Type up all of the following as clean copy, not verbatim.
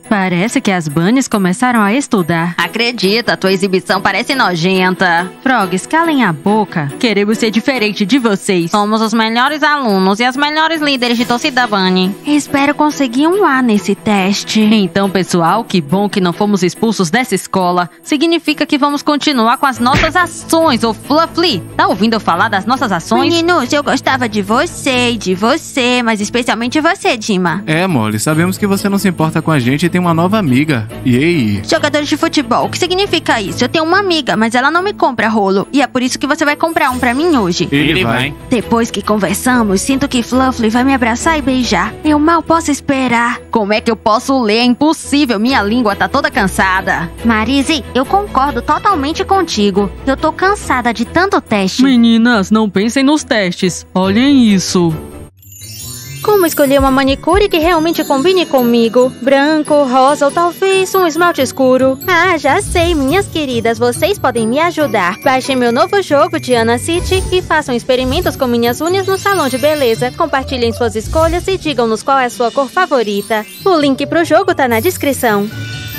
Parece que as bunnies começaram a estudar. Acredita, tua exibição parece nojenta. Frogs, calem a boca. Queremos ser diferente de vocês. Somos os melhores alunos e as melhores líderes de torcida bunny. Espero conseguir um A nesse teste. Então, pessoal, que bom que não fomos expulsos dessa escola. Significa que vamos continuar com as nossas ações, ô Fluffy. Tá ouvindo eu falar das nossas ações? Meninos, eu gostava de você, mas especialmente você, Dima. É, Molly, sabemos que você não se importa com a gente e tem uma nova amiga. E aí? Jogadores de futebol, o que significa isso? Eu tenho uma amiga, mas ela não me compra rolo. E é por isso que você vai comprar um pra mim hoje. Ele vai. Depois que conversamos, sinto que Fluffy vai me abraçar e beijar. Eu mal posso esperar. Como é que eu posso ler? É impossível, minha língua tá toda cansada. Marise, eu concordo totalmente contigo. Eu tô cansada de tanto teste. Meninas, não pensem nos testes. Olhem isso. Como escolher uma manicure que realmente combine comigo? Branco, rosa ou talvez um esmalte escuro? Ah, já sei, minhas queridas, vocês podem me ajudar. Baixem meu novo jogo, Diana City, e façam experimentos com minhas unhas no salão de beleza. Compartilhem suas escolhas e digam-nos qual é a sua cor favorita. O link pro jogo tá na descrição.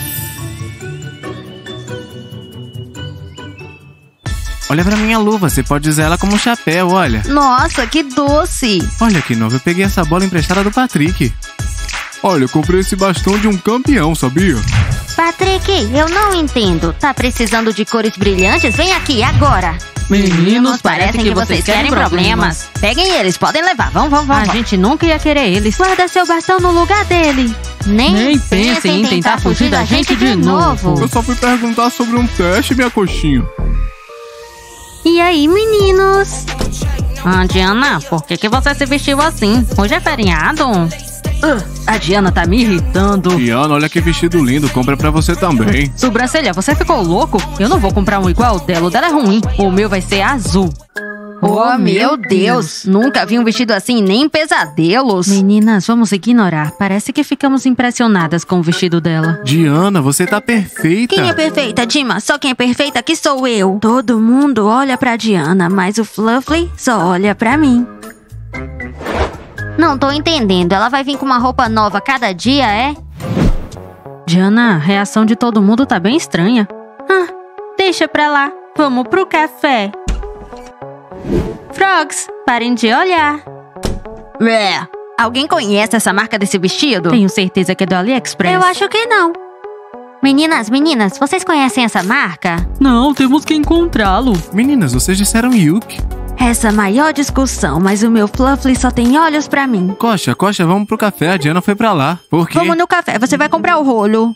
Olha pra minha luva, você pode usar ela como chapéu, olha. Nossa, que doce. Olha que nova, eu peguei essa bola emprestada do Patrick. Olha, eu comprei esse bastão de um campeão, sabia? Patrick, eu não entendo. Tá precisando de cores brilhantes? Vem aqui, agora. Meninos, Parece que vocês querem problemas. Peguem eles, podem levar. Vamos. A gente nunca ia querer eles. Guarda seu bastão no lugar dele. Nem pensem em tentar fugir da gente de novo. Eu só fui perguntar sobre um teste, minha coxinha. E aí, meninos? Diana, por que você se vestiu assim? Hoje é feriado? A Diana tá me irritando. Diana, olha que vestido lindo, compra pra você também. Sobrancelha, você ficou louco? Eu não vou comprar um igual dela, o dela é ruim. O meu vai ser azul. Oh, meu Deus! Nunca vi um vestido assim, nem em pesadelos. Meninas, vamos ignorar. Parece que ficamos impressionadas com o vestido dela. Diana, você tá perfeita. Quem é perfeita, Dima? Só quem é perfeita aqui sou eu. Todo mundo olha pra Diana, mas o Fluffy só olha pra mim. Não tô entendendo. Ela vai vir com uma roupa nova cada dia, é? Diana, a reação de todo mundo tá bem estranha. Deixa pra lá. Vamos pro café. Frogs, parem de olhar. Alguém conhece essa marca desse vestido? Tenho certeza que é do AliExpress. Eu acho que não. Meninas, vocês conhecem essa marca? Não, temos que encontrá-lo. Meninas, vocês disseram Yuki. Essa maior discussão, mas o meu Fluffy só tem olhos pra mim. Coxa, vamos pro café, a Diana foi pra lá. Por quê? Vamos no café, você vai comprar o rolo.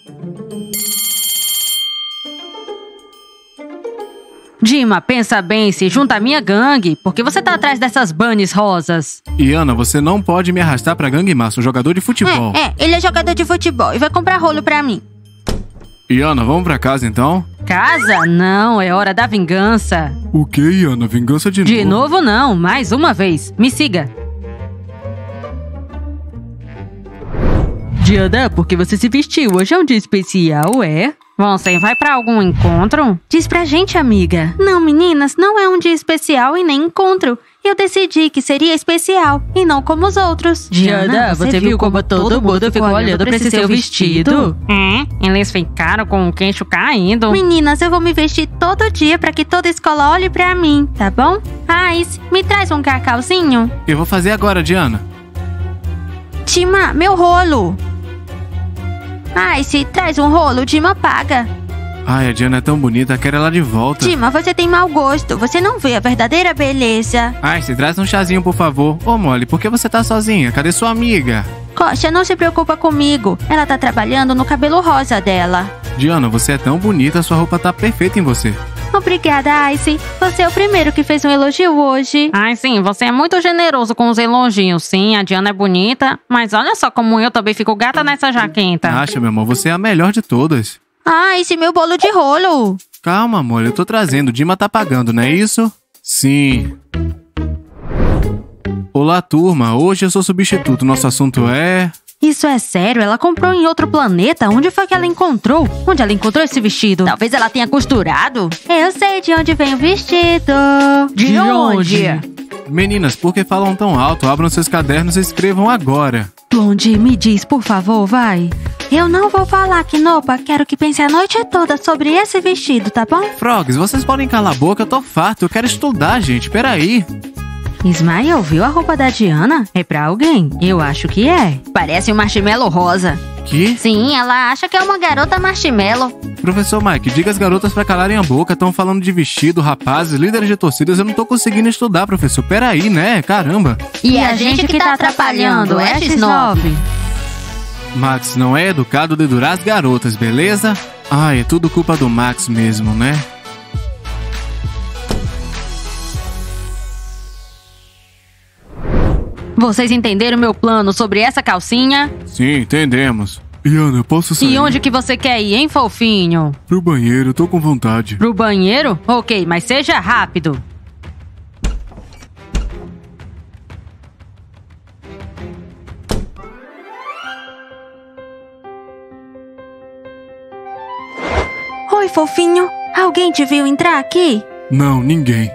Dima, pensa bem, se junta à minha gangue. Por que você tá atrás dessas bunnies rosas? Iana, você não pode me arrastar pra gangue massa, um jogador de futebol. Ele é jogador de futebol e vai comprar rolo pra mim. Iana, vamos pra casa então? Casa? Não, é hora da vingança. O que, Iana? Vingança de novo? De novo não, mais uma vez. Me siga. Diana, por que você se vestiu? Hoje é um dia especial, é? Você vai pra algum encontro? Diz pra gente, amiga. Não, meninas, não é um dia especial e nem encontro. Eu decidi que seria especial e não como os outros. Diana, você viu como todo mundo ficou olhando pra esse seu vestido? Eles ficaram com o queixo caído. Meninas, eu vou me vestir todo dia pra que toda a escola olhe pra mim, tá bom? Ice, me traz um cacauzinho. Eu vou fazer agora, Diana. Dima, meu rolo. Ice, traz um rolo, Dima paga. Ai, a Diana é tão bonita, quero ela de volta. Dima, você tem mau gosto, você não vê a verdadeira beleza. Ai, se traz um chazinho, por favor. Ô, Molly, por que você tá sozinha? Cadê sua amiga? Coxa, não se preocupa comigo. Ela tá trabalhando no cabelo rosa dela. Diana, você é tão bonita, sua roupa tá perfeita em você. Obrigada, Ice. Você é o primeiro que fez um elogio hoje. Ai, sim, você é muito generoso com os elogios. Sim, a Diana é bonita, mas olha só como eu também fico gata nessa jaqueta. Acha, meu amor, você é a melhor de todas. Ice, meu bolo de rolo. Calma, amor, eu tô trazendo. Dima tá pagando, não é isso? Sim. Olá, turma. Hoje eu sou substituto. Nosso assunto é... Isso é sério? Ela comprou em outro planeta? Onde foi que ela encontrou? Onde ela encontrou esse vestido? Talvez ela tenha costurado. Eu sei de onde vem o vestido. De onde? Meninas, por que falam tão alto? Abram seus cadernos e escrevam agora. Blondie, me diz, por favor, vai. Eu não vou falar, Kinopa. Quero que pense a noite toda sobre esse vestido, tá bom? Frogs, vocês podem calar a boca, eu tô farto. Eu quero estudar, gente. Peraí. Smile, viu a roupa da Diana? É pra alguém? Eu acho que é. Parece um marshmallow rosa. Que? Sim, ela acha que é uma garota marshmallow. Professor Mike, diga às garotas pra calarem a boca. Estão falando de vestido, rapazes, líderes de torcidas. Eu não tô conseguindo estudar, professor. Peraí, né? Caramba. E a gente que tá atrapalhando, é X9. Max não é educado de durar as garotas, beleza? Ai, é tudo culpa do Max mesmo, né? Vocês entenderam meu plano sobre essa calcinha? Sim, entendemos. Iana, eu posso sair? E onde que você quer ir, hein, fofinho? Pro banheiro, eu tô com vontade. Pro banheiro? Ok, mas seja rápido. Oi, fofinho. Alguém te viu entrar aqui? Não, ninguém.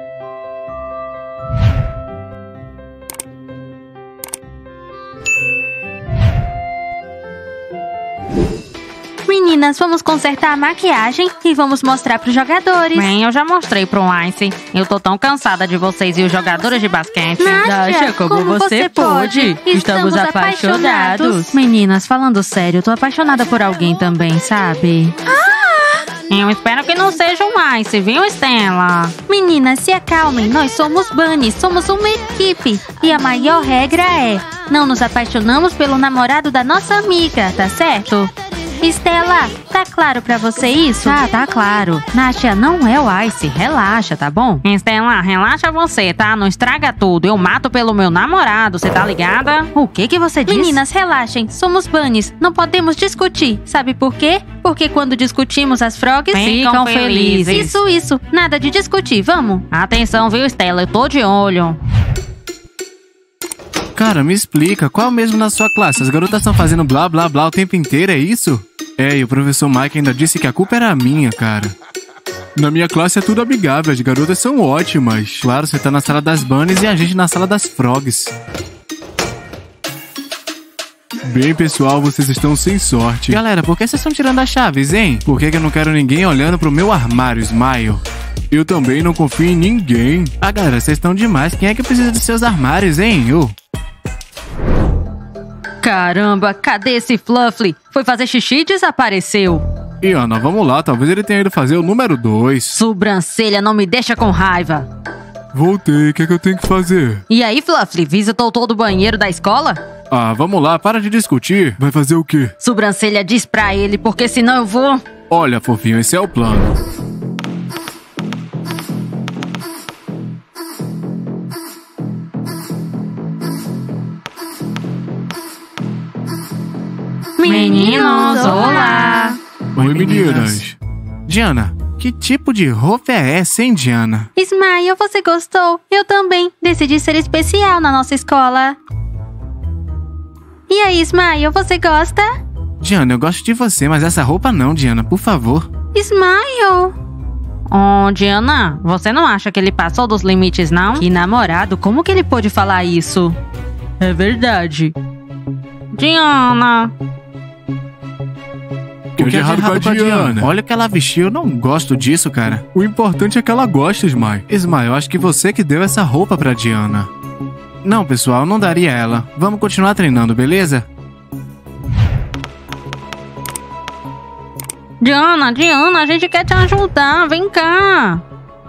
Meninas, vamos consertar a maquiagem e vamos mostrar pros jogadores. Bem, eu já mostrei pro Ice. Eu tô tão cansada de vocês e os jogadores de basquete. Nádia, como você pôde? Estamos apaixonados. Meninas, falando sério, eu tô apaixonada por alguém também, sabe? Eu espero que não seja um Ice, viu, Stella? Meninas, se acalmem. Nós somos Bunnies, somos uma equipe. E a maior regra é: não nos apaixonamos pelo namorado da nossa amiga, tá certo? Stella, tá claro pra você isso? Tá claro. Nádia não é o Ice, relaxa, tá bom? Stella, relaxa você, tá? Não estraga tudo. Eu mato pelo meu namorado, você tá ligada? O que você disse? Meninas, relaxem. Somos Bunnies. Não podemos discutir. Sabe por quê? Porque quando discutimos, as Frogs ficam felizes. Isso. Nada de discutir, vamos? Atenção, viu, Stella? Eu tô de olho. Cara, me explica, qual mesmo na sua classe? As garotas estão fazendo blá blá blá o tempo inteiro, é isso? É, e o professor Mike ainda disse que a culpa era minha, cara. Na minha classe é tudo amigável, as garotas são ótimas. Claro, você tá na sala das Bunnies e a gente na sala das Frogs. Bem, pessoal, vocês estão sem sorte. Galera, por que vocês estão tirando as chaves, hein? Por que eu não quero ninguém olhando pro meu armário, Smile? Eu também não confio em ninguém. Ah, galera, vocês estão demais. Quem é que precisa dos seus armários, hein? Caramba, cadê esse Fluffy? Foi fazer xixi e desapareceu. Iana, vamos lá. Talvez ele tenha ido fazer o número 2. Sobrancelha, não me deixa com raiva. Voltei, o que é que eu tenho que fazer? E aí, Fluffy, visitou todo o banheiro da escola? Ah, vamos lá, para de discutir. Vai fazer o quê? Sobrancelha, diz pra ele, porque senão eu vou... Olha, fofinho, esse é o plano. Meninos, olá! Oi, meninas. Diana, que tipo de roupa é essa, hein, Diana? Smile, você gostou? Eu também. Decidi ser especial na nossa escola. E aí, Smile, você gosta? Diana, eu gosto de você, mas essa roupa não, Diana, por favor. Smile! Oh, Diana, você não acha que ele passou dos limites, não? Que namorado, como que ele pôde falar isso? É verdade. Diana... O que é errado com a Diana? Olha o que ela vestiu, eu não gosto disso, cara. O importante é que ela goste, Smile. Smile, eu acho que você que deu essa roupa pra Diana. Não, pessoal, não daria ela. Vamos continuar treinando, beleza? Diana, a gente quer te ajudar, vem cá.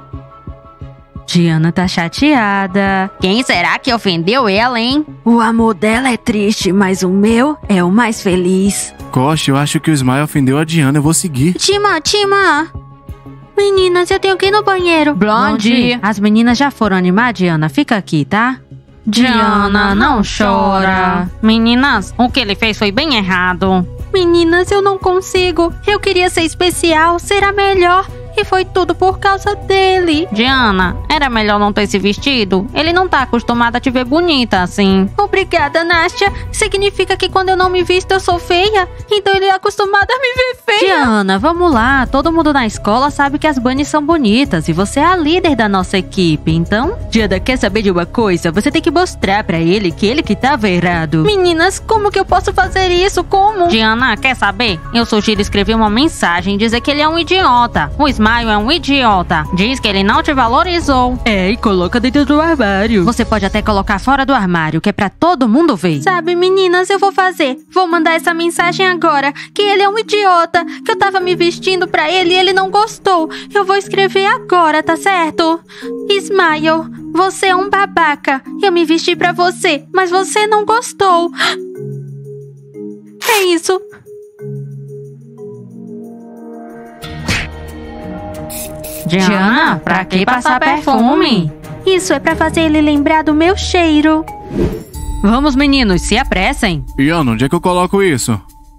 Diana tá chateada. Quem será que ofendeu ela, hein? O amor dela é triste, mas o meu é o mais feliz. Kosh, eu acho que o Smile ofendeu a Diana, eu vou seguir. Tima! Meninas, eu tenho que ir no banheiro. Blondie, as meninas já foram animar, Diana? Fica aqui, tá? Diana, não chora. Meninas, o que ele fez foi bem errado. Meninas, eu não consigo. Eu queria ser especial, ser a melhor. E foi tudo por causa dele. Diana, era melhor não ter se vestido. Ele não tá acostumado a te ver bonita assim. Obrigada, Nastya. Significa que quando eu não me visto eu sou feia? Então ele é acostumado a me ver feia. Diana, vamos lá. Todo mundo na escola sabe que as bunnies são bonitas e você é a líder da nossa equipe, então... Diana, quer saber de uma coisa? Você tem que mostrar pra ele que tava errado. Meninas, como que eu posso fazer isso? Como? Diana, quer saber? Eu sugiro escrever uma mensagem e dizer que ele é um idiota. O Smile é um idiota. Diz que ele não te valorizou. E coloca dentro do armário. Você pode até colocar fora do armário, que é pra todo mundo ver. Sabe, meninas, eu vou fazer. Vou mandar essa mensagem agora. Que ele é um idiota. Que eu tava me vestindo pra ele e ele não gostou. Eu vou escrever agora, tá certo? Smile, você é um babaca. Eu me vesti pra você, mas você não gostou. É isso. Diana, pra que passar perfume? Isso é pra fazer ele lembrar do meu cheiro. Vamos, meninos, se apressem. Ian, onde é que eu coloco isso?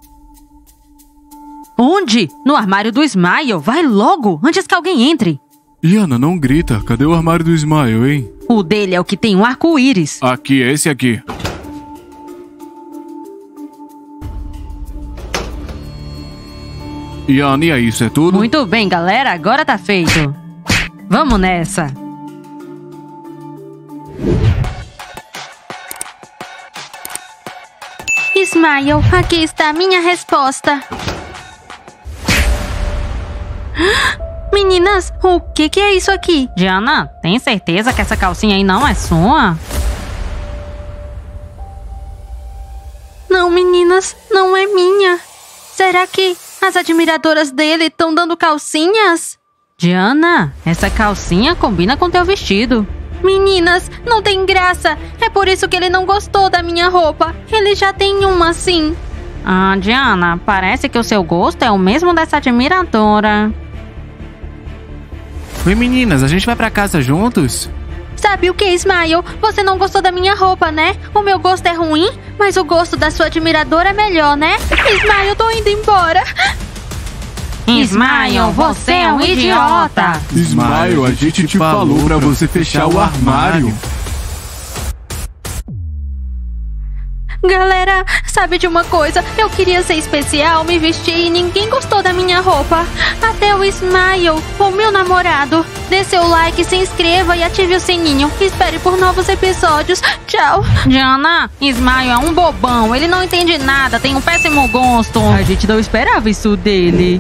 Onde? No armário do Smile. Vai logo, antes que alguém entre. Iana, não grita. Cadê o armário do Smile, hein? O dele é o que tem um arco-íris. Aqui, é esse aqui. Ian, e aí, isso é tudo? Muito bem, galera. Agora tá feito. Vamos nessa. Smile, aqui está a minha resposta. Meninas, o que é isso aqui? Diana, tem certeza que essa calcinha aí não é sua? Não, meninas, não é minha. Será que as admiradoras dele estão dando calcinhas? Diana, essa calcinha combina com teu vestido. Meninas, não tem graça. É por isso que ele não gostou da minha roupa. Ele já tem uma assim. Ah, Diana, parece que o seu gosto é o mesmo dessa admiradora. Oi, meninas, a gente vai pra casa juntos? Sabe o que, Smile? Você não gostou da minha roupa, né? O meu gosto é ruim, mas o gosto da sua admiradora é melhor, né? Smile, eu tô indo embora. Smile, você é um idiota. Smile, a gente te falou pra você fechar o armário. Galera, sabe de uma coisa? Eu queria ser especial, me vestir e ninguém gostou da minha roupa. Até o Smile, o meu namorado. Dê seu like, se inscreva e ative o sininho. Espere por novos episódios. Tchau. Diana, Smile é um bobão. Ele não entende nada, tem um péssimo gosto. A gente não esperava isso dele.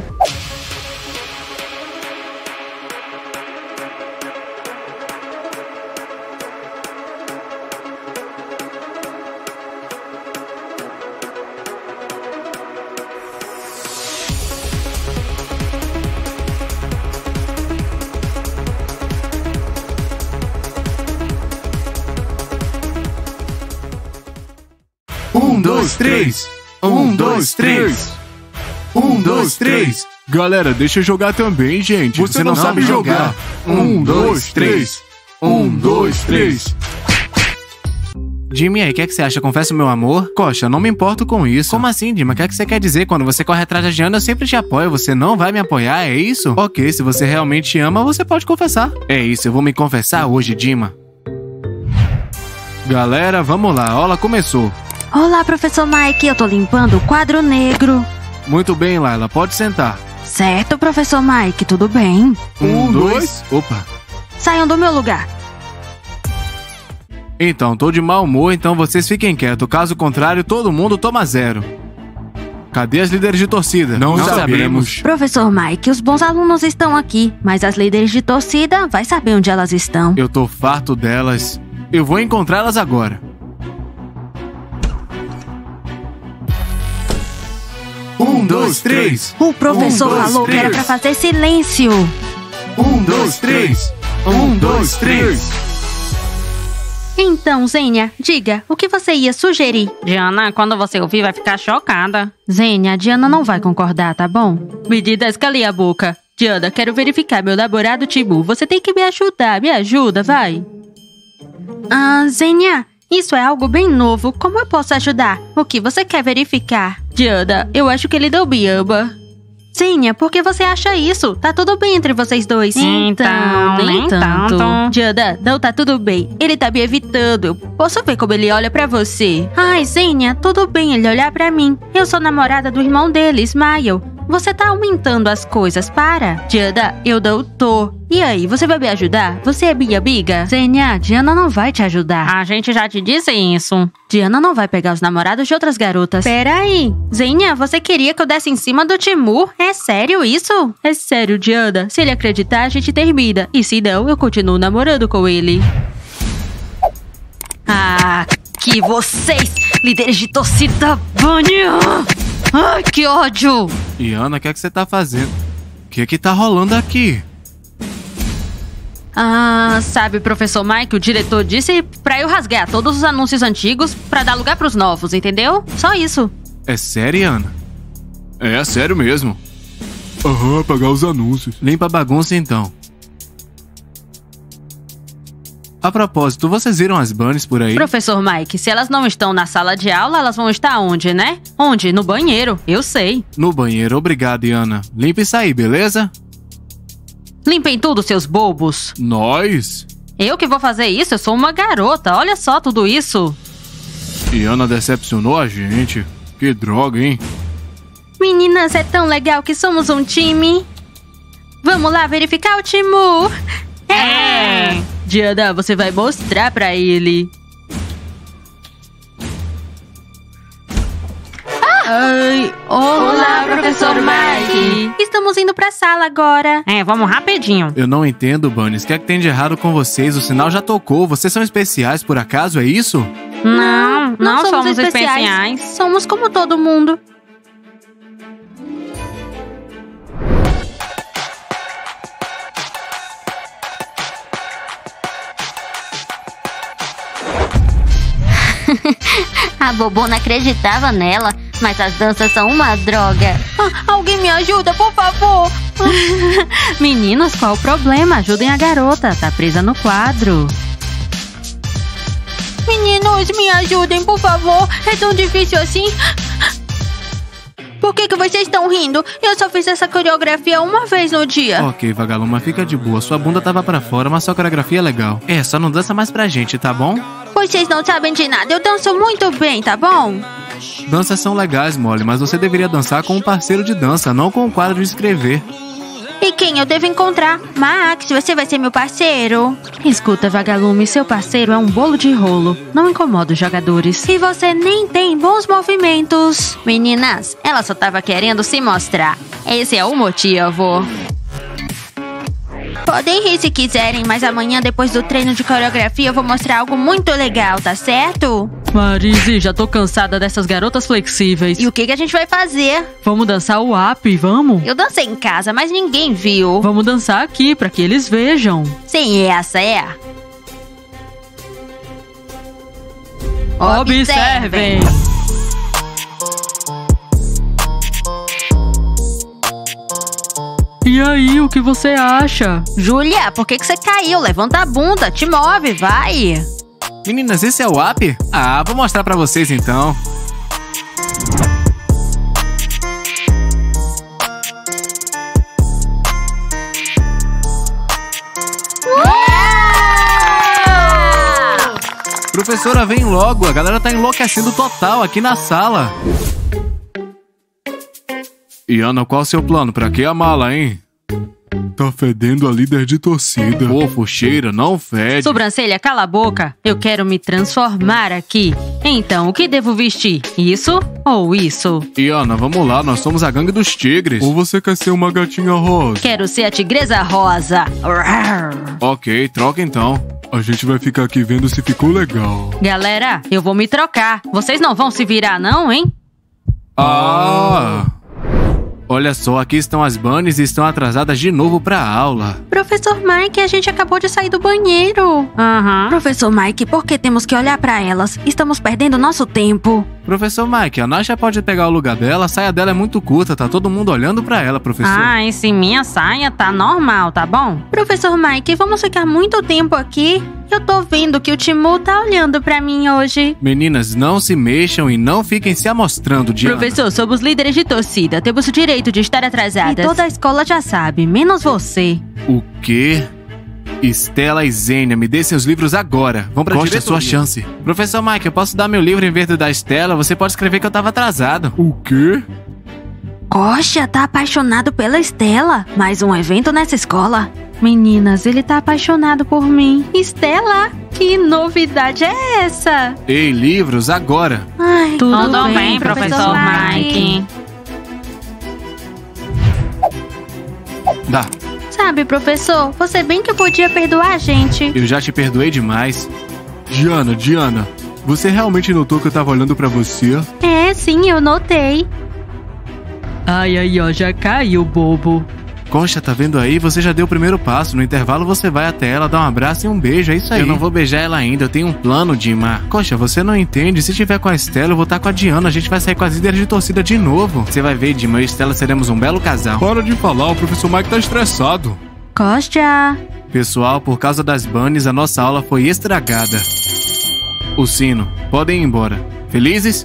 Dois, três. 1, 2, 3. 1, 2, 3. Galera, deixa eu jogar também, gente. Você não sabe jogar. 1, 2, 3. 1, 2, 3. Jimmy, aí, o que é que você acha? Confessa, meu amor? Coxa, eu não me importo com isso. Como assim, Dima? O que é que você quer dizer? Quando você corre atrás da Diana, eu sempre te apoio. Você não vai me apoiar, é isso? Ok, se você realmente ama, você pode confessar. É isso, eu vou me confessar hoje, Dima. Galera, vamos lá. A aula começou. Olá, professor Mike. Eu tô limpando o quadro negro. Muito bem, Laila. Pode sentar. Certo, professor Mike. Tudo bem? 1, 2. Opa. Saiam do meu lugar. Então, tô de mau humor, então vocês fiquem quietos. Caso contrário, todo mundo toma 0. Cadê as líderes de torcida? Não sabemos. Professor Mike, os bons alunos estão aqui, mas as líderes de torcida vai saber onde elas estão. Eu tô farto delas. Eu vou encontrá-las agora. 1, 2, 3. O professor falou que era pra fazer silêncio. 1, 2, 3. 1, 2, 3. Então, Zênia, diga, o que você ia sugerir? Diana, quando você ouvir, vai ficar chocada. Zênia, a Diana não vai concordar, tá bom? Meninas, calem a boca. Diana, quero verificar meu namorado Timu. Você tem que me ajudar. Me ajuda, vai. Zênia, isso é algo bem novo. Como eu posso ajudar? O que você quer verificar? Diana, eu acho que ele não me ama. Zênia, por que você acha isso? Tá tudo bem entre vocês dois. Então, nem tanto. Jada, não tá tudo bem. Ele tá me evitando. Eu posso ver como ele olha pra você. Ai, Zênia, tudo bem ele olhar pra mim. Eu sou namorada do irmão dele, Smile. Você tá aumentando as coisas, para. Jada, eu não tô. E aí, você vai me ajudar? Você é minha amiga? Zênia, Diana não vai te ajudar. A gente já te disse isso. Diana não vai pegar os namorados de outras garotas. Peraí. Zênia, você queria que eu desse em cima do Timur? É sério isso? É sério, Diana. Se ele acreditar, a gente termina. E se não, eu continuo namorando com ele. Ah, que vocês, líderes de torcida, banho! Ai, que ódio! Iana, o que é que você tá fazendo? O que é que tá rolando aqui? Ah, sabe, professor Mike, o diretor disse pra eu rasgar todos os anúncios antigos pra dar lugar pros novos, entendeu? Só isso. É sério, Iana? É sério mesmo. Aham, apagar os anúncios. Limpa a bagunça então. A propósito, vocês viram as bunnies por aí? Professor Mike, se elas não estão na sala de aula, elas vão estar onde, né? Onde? No banheiro, eu sei. No banheiro, obrigado, Iana. Limpa isso aí, beleza? Limpem tudo, seus bobos. Nós? Eu que vou fazer isso? Eu sou uma garota, olha só tudo isso. Iana decepcionou a gente. Que droga, hein? Meninas, é tão legal que somos um time. Vamos lá verificar o Timur. Diana, você vai mostrar pra ele. Ai, olá, professor Mike. Estamos indo pra sala agora. Vamos rapidinho. Eu não entendo, bunnies. O que é que tem de errado com vocês? O sinal já tocou. Vocês são especiais, por acaso? É isso? Não somos especiais. Somos como todo mundo. A Bobo não acreditava nela, mas as danças são uma droga. Alguém me ajuda, por favor. Meninos, qual o problema? Ajudem a garota, tá presa no quadro. Meninos, me ajudem, por favor. É tão difícil assim. Por que vocês estão rindo? Eu só fiz essa coreografia uma vez no dia. Ok, Vagalume, fica de boa. Sua bunda tava pra fora, mas sua coreografia é legal. Só não dança mais pra gente, tá bom? Vocês não sabem de nada. Eu danço muito bem, tá bom? Danças são legais, Molly, mas você deveria dançar com um parceiro de dança, não com um quadro de escrever. E quem eu devo encontrar? Max, você vai ser meu parceiro. Escuta, Vagalume, seu parceiro é um bolo de rolo. Não incomoda os jogadores. E você nem tem bons movimentos. Meninas, ela só tava querendo se mostrar. Esse é o motivo. Podem rir se quiserem, mas amanhã, depois do treino de coreografia, eu vou mostrar algo muito legal, tá certo? Marise, já tô cansada dessas garotas flexíveis. E o que a gente vai fazer? Vamos dançar o up, vamos? Eu dancei em casa, mas ninguém viu. Vamos dançar aqui, pra que eles vejam. Sim, essa é. Observem! E aí, o que você acha? Júlia, por que você caiu? Levanta a bunda, te move, vai! Meninas, esse é o up? Vou mostrar pra vocês então. Professora, vem logo. A galera tá enlouquecendo total aqui na sala. Iana, qual é o seu plano? Pra que a mala, hein? Tá fedendo a líder de torcida. Fofo, cheira, não fede. Sobrancelha, cala a boca. Eu quero me transformar aqui. Então, o que devo vestir? Isso ou isso? Iana, vamos lá, nós somos a gangue dos tigres. Ou você quer ser uma gatinha rosa? Quero ser a tigresa rosa. Ok, troca então. A gente vai ficar aqui vendo se ficou legal. Galera, eu vou me trocar. Vocês não vão se virar não, hein? Olha só, aqui estão as bunnies e estão atrasadas de novo pra aula. Professor Mike, a gente acabou de sair do banheiro. Professor Mike, por que temos que olhar pra elas? Estamos perdendo nosso tempo. Professor Mike, a Nasha pode pegar o lugar dela, a saia dela é muito curta, tá todo mundo olhando pra ela, professor. Esse minha saia tá normal, tá bom? Professor Mike, vamos ficar muito tempo aqui? Eu tô vendo que o Timur tá olhando pra mim hoje. Meninas, não se mexam e não fiquem se amostrando, Diana. Professor, somos líderes de torcida. Temos o direito de estar atrasadas. E toda a escola já sabe, menos você. O quê? Estela e Zênia, me dê seus livros agora. Vão pra diretoria. Sua chance. Professor Mike, eu posso dar meu livro em vez do da Estela? Você pode escrever que eu tava atrasado. O quê? Coxa tá apaixonado pela Estela. Mais um evento nessa escola. Meninas, ele tá apaixonado por mim. Estela, que novidade é essa? Ei, livros agora. Ai, Tudo bem, professor Mike. Dá. Sabe, professor, você bem que podia perdoar a gente. Eu já te perdoei demais. Diana, você realmente notou que eu tava olhando pra você? É, sim, eu notei. Ai, ó, já caiu, bobo. Concha, tá vendo aí? Você já deu o primeiro passo. No intervalo você vai até ela, dá um abraço e um beijo, é isso aí. Eu não vou beijar ela ainda, eu tenho um plano, Dima. Concha, você não entende. Se tiver com a Estela, eu vou estar com a Diana. A gente vai sair com as líderes de torcida de novo. Você vai ver, Dima, eu e Estela seremos um belo casal. Para de falar, o professor Mike tá estressado. Coxa. Pessoal, por causa das bunnies, a nossa aula foi estragada. O sino. Podem ir embora. Felizes?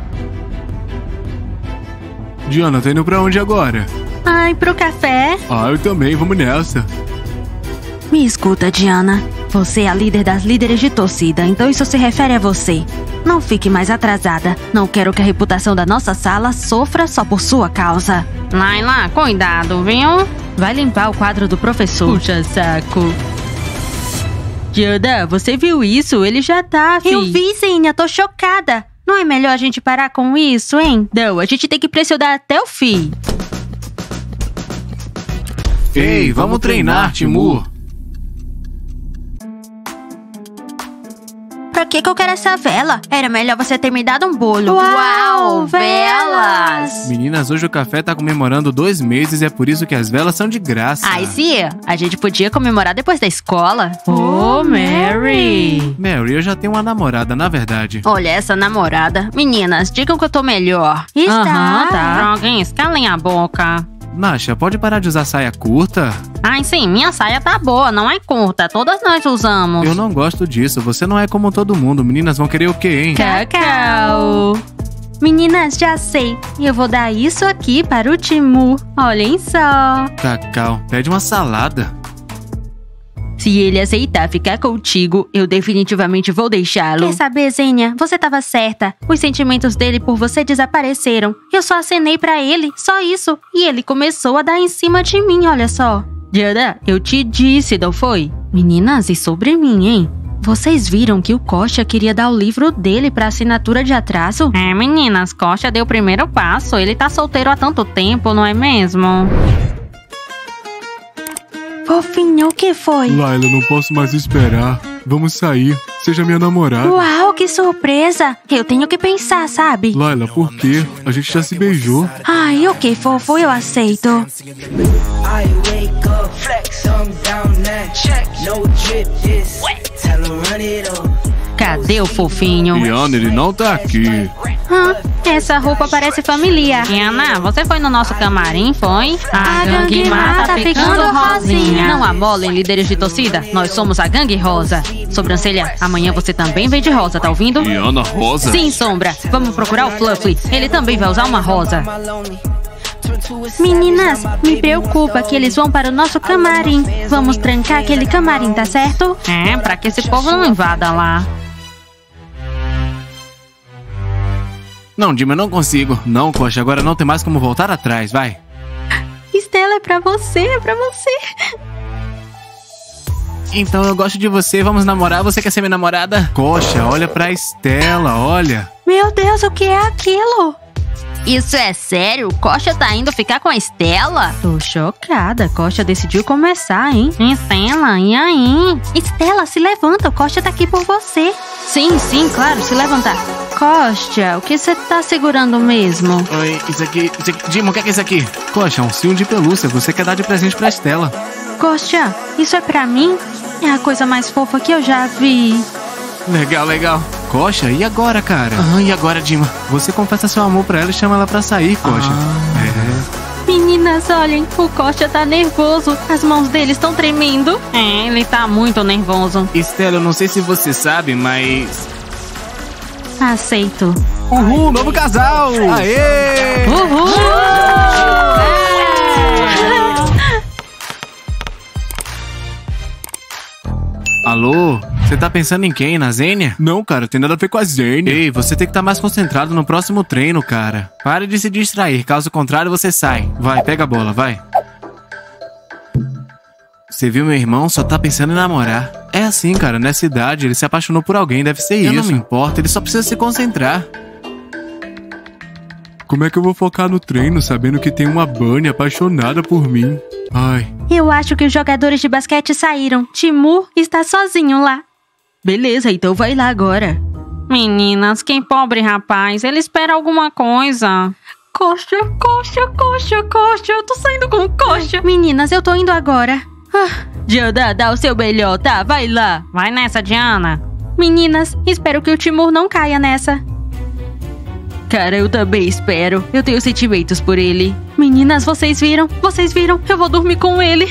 Diana, tá indo pra onde agora? Ai, pro café? Ah, eu também, vamos nessa. Me escuta, Diana. Você é a líder das líderes de torcida, então isso se refere a você. Não fique mais atrasada. Não quero que a reputação da nossa sala sofra só por sua causa. Laila, cuidado, viu? Vai limpar o quadro do professor. Puxa saco. Diana, você viu isso? Ele já tá, fi. Eu vi, Zênia, tô chocada. Não é melhor a gente parar com isso, hein? Não, a gente tem que pressionar até o fim. Ei, vamos treinar, Timur. Pra que eu quero essa vela? Era melhor você ter me dado um bolo. Uau, velas! Meninas, hoje o café tá comemorando 2 meses e é por isso que as velas são de graça. Ai, sim, a gente podia comemorar depois da escola. Oh, Mary! Mary, eu já tenho uma namorada, na verdade. Olha essa namorada. Meninas, digam que eu tô melhor. Está. Tá. Droguinhas, calem a boca. Nasha, pode parar de usar saia curta? Ai, sim, minha saia tá boa, não é curta. Todas nós usamos. Eu não gosto disso. Você não é como todo mundo. Meninas vão querer o quê, hein? Cacau. Meninas, já sei. Eu vou dar isso aqui para o Timur. Olhem só. Cacau, pede uma salada. Se ele aceitar ficar contigo, eu definitivamente vou deixá-lo. Quer saber, Zênia? Você tava certa. Os sentimentos dele por você desapareceram. Eu só acenei pra ele, só isso. E ele começou a dar em cima de mim, olha só. Diana, eu te disse, não foi? Meninas, e sobre mim, hein? Vocês viram que o Coxa queria dar o livro dele pra assinatura de atraso? É, meninas, Coxa deu o primeiro passo. Ele tá solteiro há tanto tempo, não é mesmo? Fofinho, o que foi? Laila, não posso mais esperar. Vamos sair. Seja minha namorada. Uau, que surpresa! Eu tenho que pensar, sabe? Laila, por quê? A gente já se beijou. Ai, ok, fofo, eu aceito. Cadê o fofinho? Diana, ele não tá aqui. Essa roupa parece familiar. Diana, você foi no nosso camarim, foi? A gangue má tá ficando rosinha. Não amolem, líderes de torcida. Nós somos a gangue rosa. Sobrancelha, amanhã você também vem de rosa, tá ouvindo? Diana rosa? Sim, Sombra. Vamos procurar o Fluffy. Ele também vai usar uma rosa. Meninas, me preocupa que eles vão para o nosso camarim. Vamos trancar aquele camarim, tá certo? É, pra que esse povo não invada lá. Não, Dima, eu não consigo. Não, Coxa, agora não tem mais como voltar atrás, vai. Estela, é pra você, é pra você. Então eu gosto de você, vamos namorar, você quer ser minha namorada? Coxa, olha pra Estela, olha. Meu Deus, o que é aquilo? Isso é sério? Coxa tá indo ficar com a Estela? Tô chocada, Coxa decidiu começar, hein? Estela, e aí? Estela, se levanta, o Coxa tá aqui por você. Sim, claro, se levantar. Coxa, o que você tá segurando mesmo? Oi, isso aqui, Dima, o que é isso aqui? Coxa, é um cio de pelúcia, você quer dar de presente pra Estela. Coxa, isso é pra mim? É a coisa mais fofa que eu já vi. Legal. Coxa, e agora, cara? E agora, Dima? Você confessa seu amor pra ela e chama ela pra sair, Coxa. Meninas, olhem, o Kostya tá nervoso. As mãos dele estão tremendo. É, ele tá muito nervoso. Estela, eu não sei se você sabe, mas... Aceito. Uhul, novo casal! Aê! Alô? Você tá pensando em quem? Na Zênia? Não, cara, tem nada a ver com a Zênia. Ei, você tem que estar mais concentrado no próximo treino, cara. Pare de se distrair, caso contrário você sai. Vai, pega a bola, vai. Você viu meu irmão? Só tá pensando em namorar. É assim, cara, nessa idade, ele se apaixonou por alguém, deve ser isso. Não me importa, ele só precisa se concentrar. Como é que eu vou focar no treino sabendo que tem uma Bunny apaixonada por mim? Ai. Eu acho que os jogadores de basquete saíram. Timur está sozinho lá. Beleza, então vai lá agora. Meninas, que pobre rapaz. Ele espera alguma coisa. Kostya, eu tô saindo com o Kostya. Meninas, eu tô indo agora. Diana, dá o seu melhor, tá? Vai lá. Vai nessa, Diana. Meninas, espero que o Timur não caia nessa. Cara, eu também espero. Eu tenho sentimentos por ele. Meninas, vocês viram? Eu vou dormir com ele.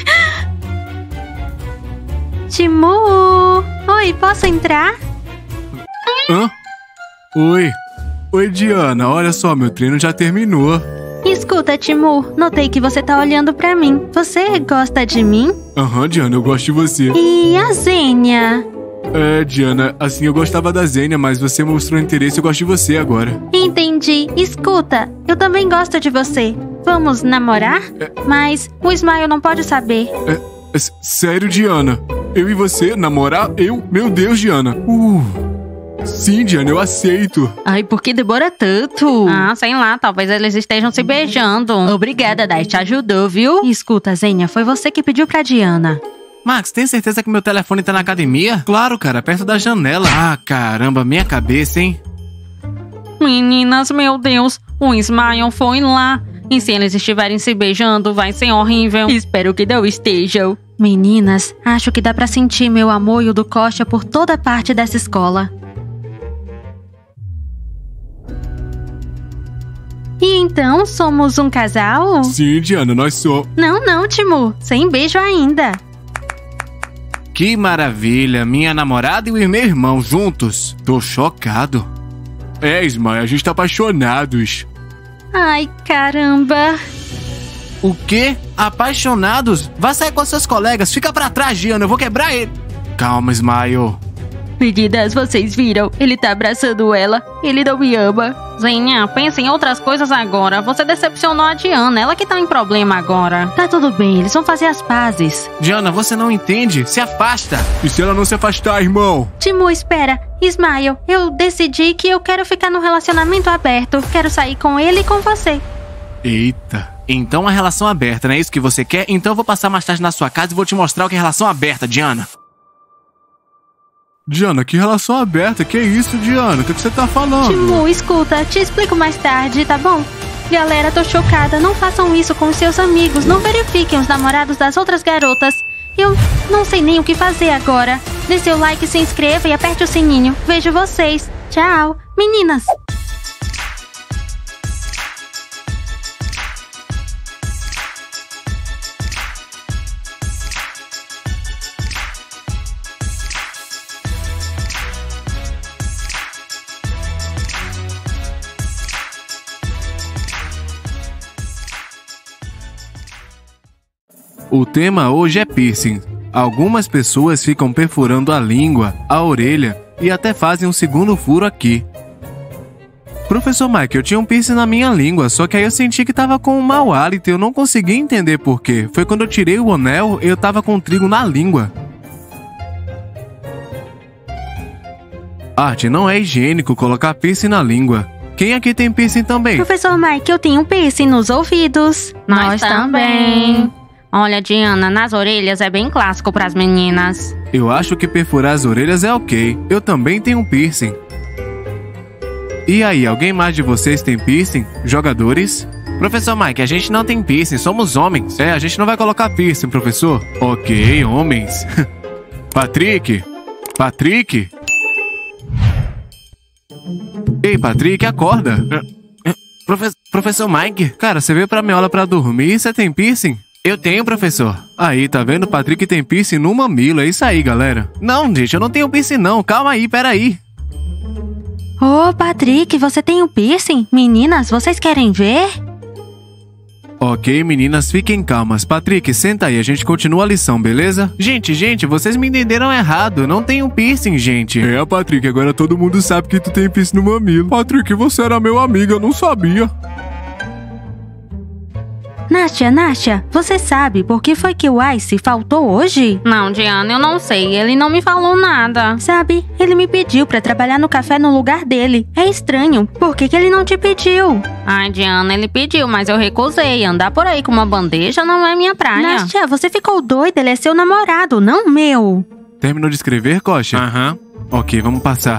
Timur! Oi, posso entrar? Hã? Oi, Diana. Olha só, meu treino já terminou. Escuta, Timur. Notei que você tá olhando pra mim. Você gosta de mim? Aham, Diana, eu gosto de você. E a Zênia? É, Diana, assim eu gostava da Zênia, mas você mostrou interesse e eu gosto de você agora. Entendi. Escuta, eu também gosto de você. Vamos namorar? Mas o Smile não pode saber. Sério, Diana? Eu e você namorar? Meu Deus, Diana. Sim, Diana, eu aceito. Ai, por que demora tanto? Ah, sei lá, talvez eles estejam se beijando. Obrigada, Dai, te ajudou, viu? Escuta, Zênia, foi você que pediu pra Diana. Max, tem certeza que meu telefone tá na academia? Claro, cara, perto da janela. Ah, caramba, minha cabeça, hein? Meninas, meu Deus, o Smile foi lá. E se eles estiverem se beijando, vai ser horrível. Espero que não estejam. Meninas, acho que dá pra sentir meu amor e o do Kostya por toda parte dessa escola. E então, somos um casal? Sim, Diana, nós somos. Não, Timur, sem beijo ainda. Que maravilha, minha namorada e o meu irmão juntos. Tô chocado. Smile, a gente tá apaixonados. Ai, caramba. O quê? Apaixonados? Vá sair com as suas colegas, fica pra trás, Diana, eu vou quebrar ele. Calma, Smile. Meninas, vocês viram? Ele tá abraçando ela. Ele não me ama. Zênia, pensa em outras coisas agora. Você decepcionou a Diana, ela que tá em problema agora. Tá tudo bem, eles vão fazer as pazes. Diana, você não entende? Se afasta. E se ela não se afastar, irmão? Timur, espera. Smile, eu decidi que eu quero ficar num relacionamento aberto. Quero sair com ele e com você. Eita. Então a relação aberta, não é isso que você quer? Então eu vou passar mais tarde na sua casa e vou te mostrar o que é relação aberta, Diana. Diana, que relação aberta? Que isso, Diana? O que você tá falando? Timur, escuta, te explico mais tarde, tá bom? Galera, tô chocada. Não façam isso com seus amigos. Não verifiquem os namorados das outras garotas. Eu não sei nem o que fazer agora. Dê seu like, se inscreva e aperte o sininho. Vejo vocês. Tchau. Meninas! O tema hoje é piercing. Algumas pessoas ficam perfurando a língua, a orelha e até fazem um segundo furo aqui. Professor Mike, eu tinha um piercing na minha língua, só que aí eu senti que tava com um mau hálito e eu não consegui entender por quê. Foi quando eu tirei o anel e eu tava com trigo na língua. Arte, não é higiênico colocar piercing na língua. Quem aqui tem piercing também? Professor Mike, eu tenho um piercing nos ouvidos. Nós também. Olha, Diana, nas orelhas é bem clássico pras meninas. Eu acho que perfurar as orelhas é ok. Eu também tenho um piercing. E aí, alguém mais de vocês tem piercing? Jogadores? Professor Mike, a gente não tem piercing, somos homens. A gente não vai colocar piercing, professor. Ok, homens. Patrick? Ei, Patrick, acorda. Professor Mike, cara, você veio pra minha aula pra dormir e você tem piercing? Eu tenho, professor. Aí, tá vendo? O Patrick tem piercing no mamilo, é isso aí, galera. Não, gente, eu não tenho piercing não, calma aí, peraí. Ô, Patrick, você tem um piercing? Meninas, vocês querem ver? Ok, meninas, fiquem calmas. Patrick, senta aí, a gente continua a lição, beleza? Gente, vocês me entenderam errado. Não tem um piercing, gente. É, Patrick, agora todo mundo sabe que tu tem piercing no mamilo. Patrick, você era meu amigo, eu não sabia. Nastia, você sabe por que foi que o Ice faltou hoje? Não, Diana, eu não sei. Ele não me falou nada. Sabe, ele me pediu pra trabalhar no café no lugar dele. É estranho. Por que ele não te pediu? Ai, Diana, ele pediu, mas eu recusei. Andar por aí com uma bandeja não é minha praia. Nastia, você ficou doida. Ele é seu namorado, não meu. Terminou de escrever, Coxa? Aham. Ok, vamos passar.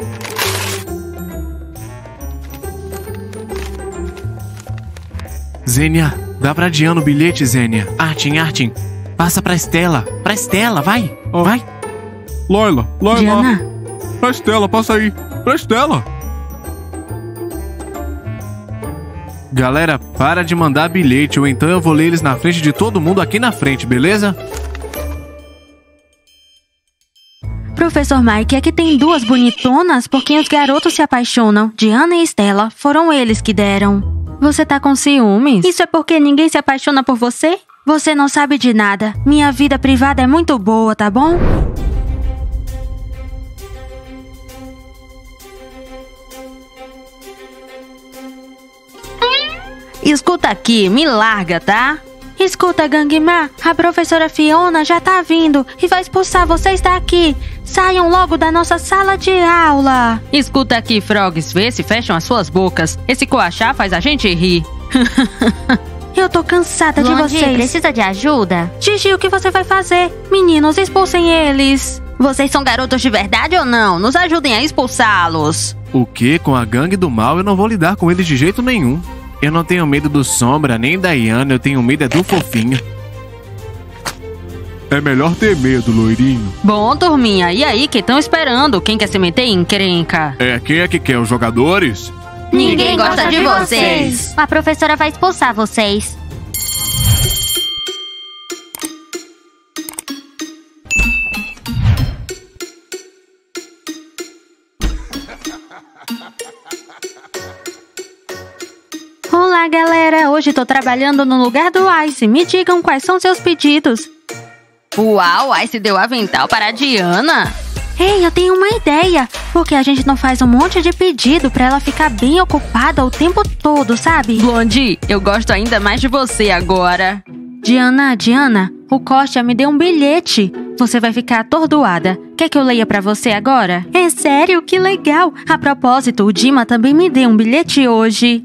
Zênia, dá pra Diana o bilhete, Zênia. Artin, passa pra Estela. Vai, vai. Laila. Diana. Pra Estela, passa aí. Pra Estela. Galera, para de mandar bilhete, ou então eu vou ler eles na frente de todo mundo aqui na frente, beleza? Professor Mike, aqui tem duas bonitonas por quem os garotos se apaixonam. Diana e Estela, foram eles que deram. Você tá com ciúmes? Isso é porque ninguém se apaixona por você? Você não sabe de nada. Minha vida privada é muito boa, tá bom? Escuta aqui, me larga, tá? Escuta, Gangmar, a professora Fiona já tá vindo e vai expulsar vocês daqui. Saiam logo da nossa sala de aula. Escuta aqui, Frogs, vê se fecham as suas bocas. Esse coachá faz a gente rir. Eu tô cansada de Blondie, vocês. precisa de ajuda? Gigi, o que você vai fazer? Meninos, expulsem eles. Vocês são garotos de verdade ou não? Nos ajudem a expulsá-los. O quê? Com a gangue do mal eu não vou lidar com eles de jeito nenhum. Eu não tenho medo do Sombra, nem da Iana, eu tenho medo é do Fofinho. É melhor ter medo, loirinho. Bom, turminha, e aí, que estão esperando? Quem quer se meter em encrenca? Quem é que quer? Os jogadores? Ninguém gosta de vocês. A professora vai expulsar vocês. Olá, galera. Hoje tô trabalhando no lugar do Ice. Me digam quais são seus pedidos. Uau, Ice deu avental para a Diana. Ei, eu tenho uma ideia. Por que a gente não faz um monte de pedido pra ela ficar bem ocupada o tempo todo, sabe? Blondie, eu gosto ainda mais de você agora. Diana, o Costa me deu um bilhete. Você vai ficar atordoada. Quer que eu leia pra você agora? É sério? Que legal. A propósito, o Dima também me deu um bilhete hoje.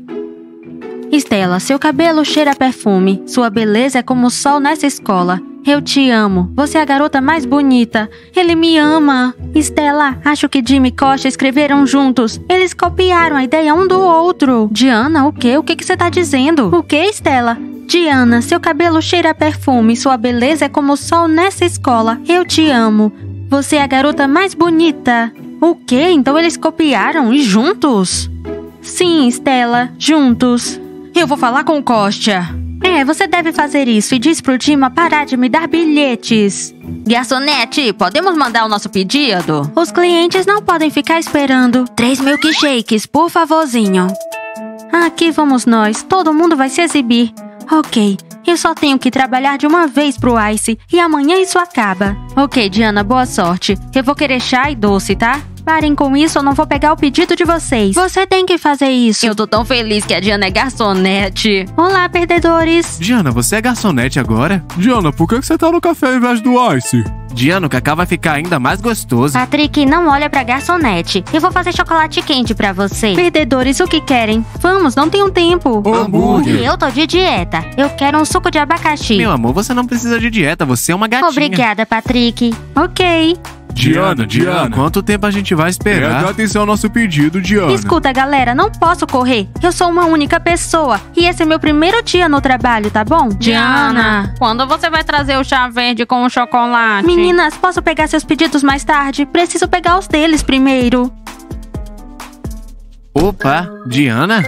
Estela, seu cabelo cheira a perfume. Sua beleza é como o sol nessa escola. Eu te amo. Você é a garota mais bonita. Ele me ama. Estela, acho que Jimmy e Costa escreveram juntos. Eles copiaram a ideia um do outro. Diana, o quê? O que você tá dizendo? O quê, Estela? Diana, seu cabelo cheira a perfume. Sua beleza é como o sol nessa escola. Eu te amo. Você é a garota mais bonita. O quê? Então eles copiaram e juntos? Sim, Estela, juntos. Eu vou falar com o Costa. Você deve fazer isso e diz pro Dima parar de me dar bilhetes. Garçonete, podemos mandar o nosso pedido? Os clientes não podem ficar esperando. 3 milkshakes, por favorzinho. Aqui vamos nós, todo mundo vai se exibir. Ok, eu só tenho que trabalhar de uma vez pro Ice e amanhã isso acaba. Ok, Diana, boa sorte. Eu vou querer chá e doce, tá? Parem com isso, eu não vou pegar o pedido de vocês. Você tem que fazer isso. Eu tô tão feliz que a Diana é garçonete. Olá, perdedores. Diana, você é garçonete agora? Diana, por que você tá no café ao invés do Ice? Diana, o cacau vai ficar ainda mais gostoso. Patrick, não olha pra garçonete. Eu vou fazer chocolate quente pra você. Perdedores, o que querem? Vamos, não tenho tempo. Hambúrguer. Eu tô de dieta. Eu quero um suco de abacaxi. Meu amor, você não precisa de dieta, você é uma gatinha. Obrigada, Patrick. Ok. Diana, quanto tempo a gente vai esperar? Dá atenção ao nosso pedido, Diana. Escuta, galera, não posso correr. Eu sou uma única pessoa. E esse é meu primeiro dia no trabalho, tá bom? Diana, quando você vai trazer o chá verde com o chocolate? Meninas, posso pegar seus pedidos mais tarde? Preciso pegar os deles primeiro. Opa, Diana?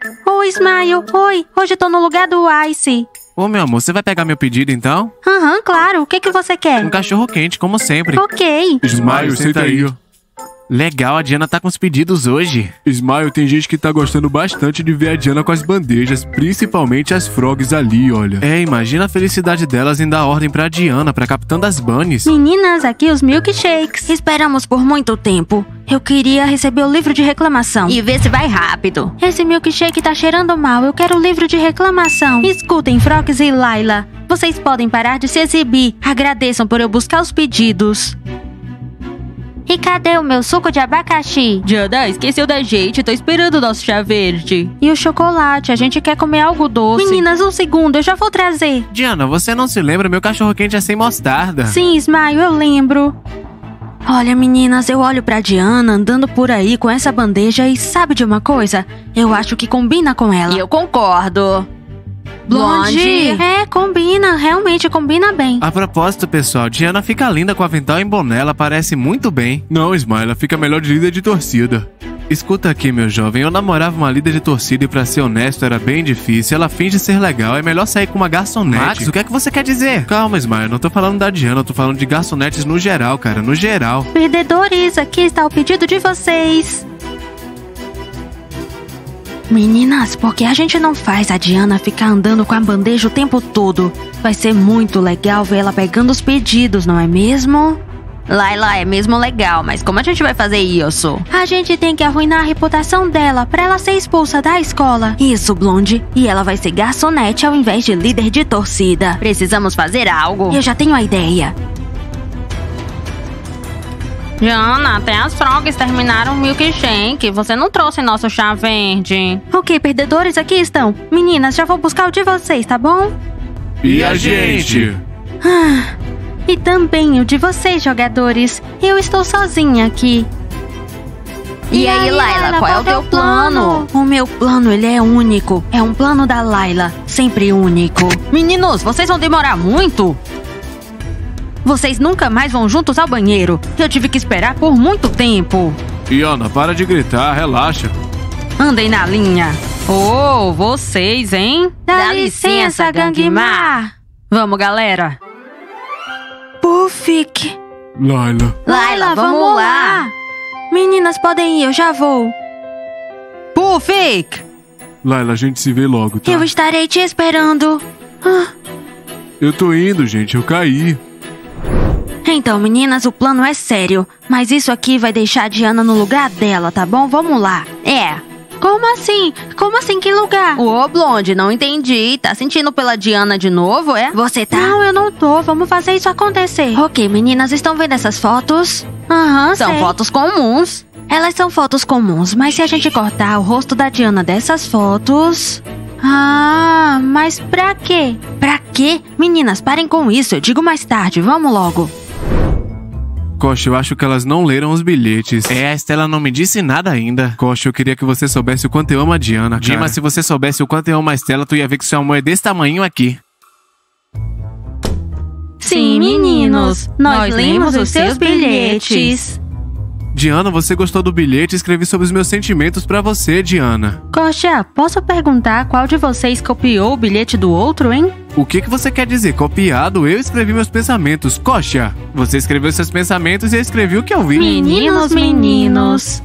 Oi, Smile. Oi, hoje eu tô no lugar do Ice. Ô, meu amor, você vai pegar meu pedido, então? Aham, claro. O que você quer? Um cachorro quente, como sempre. Ok. Smile, senta aí. Legal, a Diana tá com os pedidos hoje. Smile, tem gente que tá gostando bastante de ver a Diana com as bandejas, principalmente as frogs ali, olha. É, imagina a felicidade delas em dar ordem pra Diana, pra capitã das bunnies. Meninas, aqui os milkshakes. Esperamos por muito tempo. Eu queria receber o livro de reclamação. E ver se vai rápido. Esse milkshake tá cheirando mal. Eu quero o livro de reclamação. Escutem, Frogs e Layla. Vocês podem parar de se exibir. Agradeçam por eu buscar os pedidos. E cadê o meu suco de abacaxi? Diana, esqueceu da gente. Tô esperando o nosso chá verde. E o chocolate? A gente quer comer algo doce. Meninas, um segundo. Eu já vou trazer. Diana, você não se lembra? Meu cachorro quente é sem mostarda. Sim, Smile, eu lembro. Olha, meninas, eu olho pra Diana andando por aí com essa bandeja e sabe de uma coisa? Eu acho que combina com ela. Eu concordo. Blonde? É, combina. Realmente combina bem. A propósito, pessoal, Diana fica linda com avental em boné, ela parece muito bem. Não, Smile, ela fica melhor de líder de torcida. Escuta aqui, meu jovem, eu namorava uma líder de torcida e pra ser honesto era bem difícil. Ela finge ser legal, é melhor sair com uma garçonete. Max, o que é que você quer dizer? Calma, Smile, eu não tô falando da Diana, eu tô falando de garçonetes no geral, cara, no geral. Perdedores, aqui está o pedido de vocês. Meninas, por que a gente não faz a Diana ficar andando com a bandeja o tempo todo? Vai ser muito legal ver ela pegando os pedidos, não é mesmo? Layla, é mesmo legal, mas como a gente vai fazer isso? A gente tem que arruinar a reputação dela pra ela ser expulsa da escola. Isso, Blonde. E ela vai ser garçonete ao invés de líder de torcida. Precisamos fazer algo. Eu já tenho a ideia. Diana, até as frogs terminaram o milkshake. Você não trouxe nosso chá verde. Ok, perdedores, aqui estão. Meninas, já vou buscar o de vocês, tá bom? E a gente? E também o de vocês, jogadores. Eu estou sozinha aqui. E aí, Layla, qual é o teu plano? O meu plano, ele é único. É um plano da Layla. Sempre único. Meninos, vocês vão demorar muito? Vocês nunca mais vão juntos ao banheiro. Eu tive que esperar por muito tempo. Diana, para de gritar, relaxa. Andem na linha. Oh, vocês, hein? Dá licença, Gangue Má. Vamos, galera. Puffik. Layla, vamos lá. Meninas, podem ir, eu já vou. Puffik! Layla, a gente se vê logo, tá? Eu estarei te esperando. Eu tô indo, gente, eu caí. Então, meninas, o plano é sério. Mas isso aqui vai deixar a Diana no lugar dela, tá bom? Vamos lá. É. Como assim? Como assim? Que lugar? Ô, Blonde, não entendi. Tá sentindo pela Diana de novo, é? Você tá? Não, eu não tô. Vamos fazer isso acontecer. Ok, meninas, estão vendo essas fotos? São sei. fotos comuns. Elas são fotos comuns, mas se a gente cortar o rosto da Diana dessas fotos... mas pra quê? Pra quê? Meninas, parem com isso. Eu digo mais tarde. Vamos logo. Coxa, eu acho que elas não leram os bilhetes. A Estela não me disse nada ainda. Coxa, eu queria que você soubesse o quanto eu amo a Diana, cara. Dima, se você soubesse o quanto eu amo a Estela, tu ia ver que seu amor é desse tamanho aqui. Sim, meninos. Nós lemos os seus bilhetes. Diana, você gostou do bilhete? Escrevi sobre os meus sentimentos pra você, Diana. Coxa, posso perguntar qual de vocês copiou o bilhete do outro, hein? O que você quer dizer? Copiado? Eu escrevi meus pensamentos. Coxa, você escreveu seus pensamentos e eu escrevi o que eu vi. Meninos.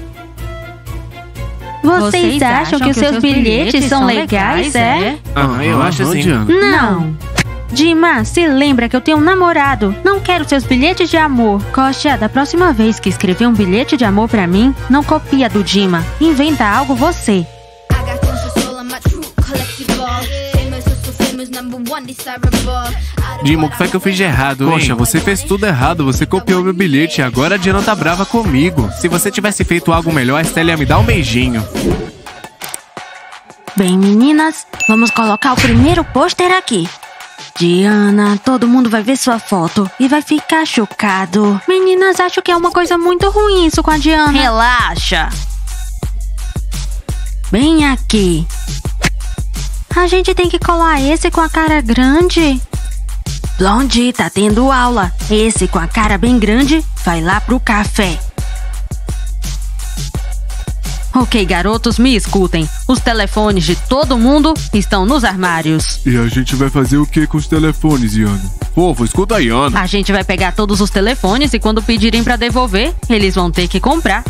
Vocês acham que os seus bilhetes são legais, é? Eu acho assim. Diana. Não. Dima, se lembra que eu tenho um namorado. Não quero seus bilhetes de amor. Coxa, da próxima vez que escrever um bilhete de amor pra mim, não copia do Dima. Inventa algo você. Dima, o que foi que eu fiz de errado, hein? Poxa, você fez tudo errado. Você copiou meu bilhete e agora a Diana tá brava comigo. Se você tivesse feito algo melhor, a Estela ia me dar um beijinho. Bem, meninas, vamos colocar o primeiro pôster aqui. Diana, todo mundo vai ver sua foto e vai ficar chocado. Meninas, acho que é uma coisa muito ruim isso com a Diana. Relaxa. Bem aqui. A gente tem que colar esse com a cara grande. Blonde, tá tendo aula. Esse com a cara bem grande vai lá pro café. Ok, garotos, me escutem. Os telefones de todo mundo estão nos armários. E a gente vai fazer o que com os telefones, Iana? Fofo, escuta aí, Iana. A gente vai pegar todos os telefones e quando pedirem pra devolver, eles vão ter que comprar.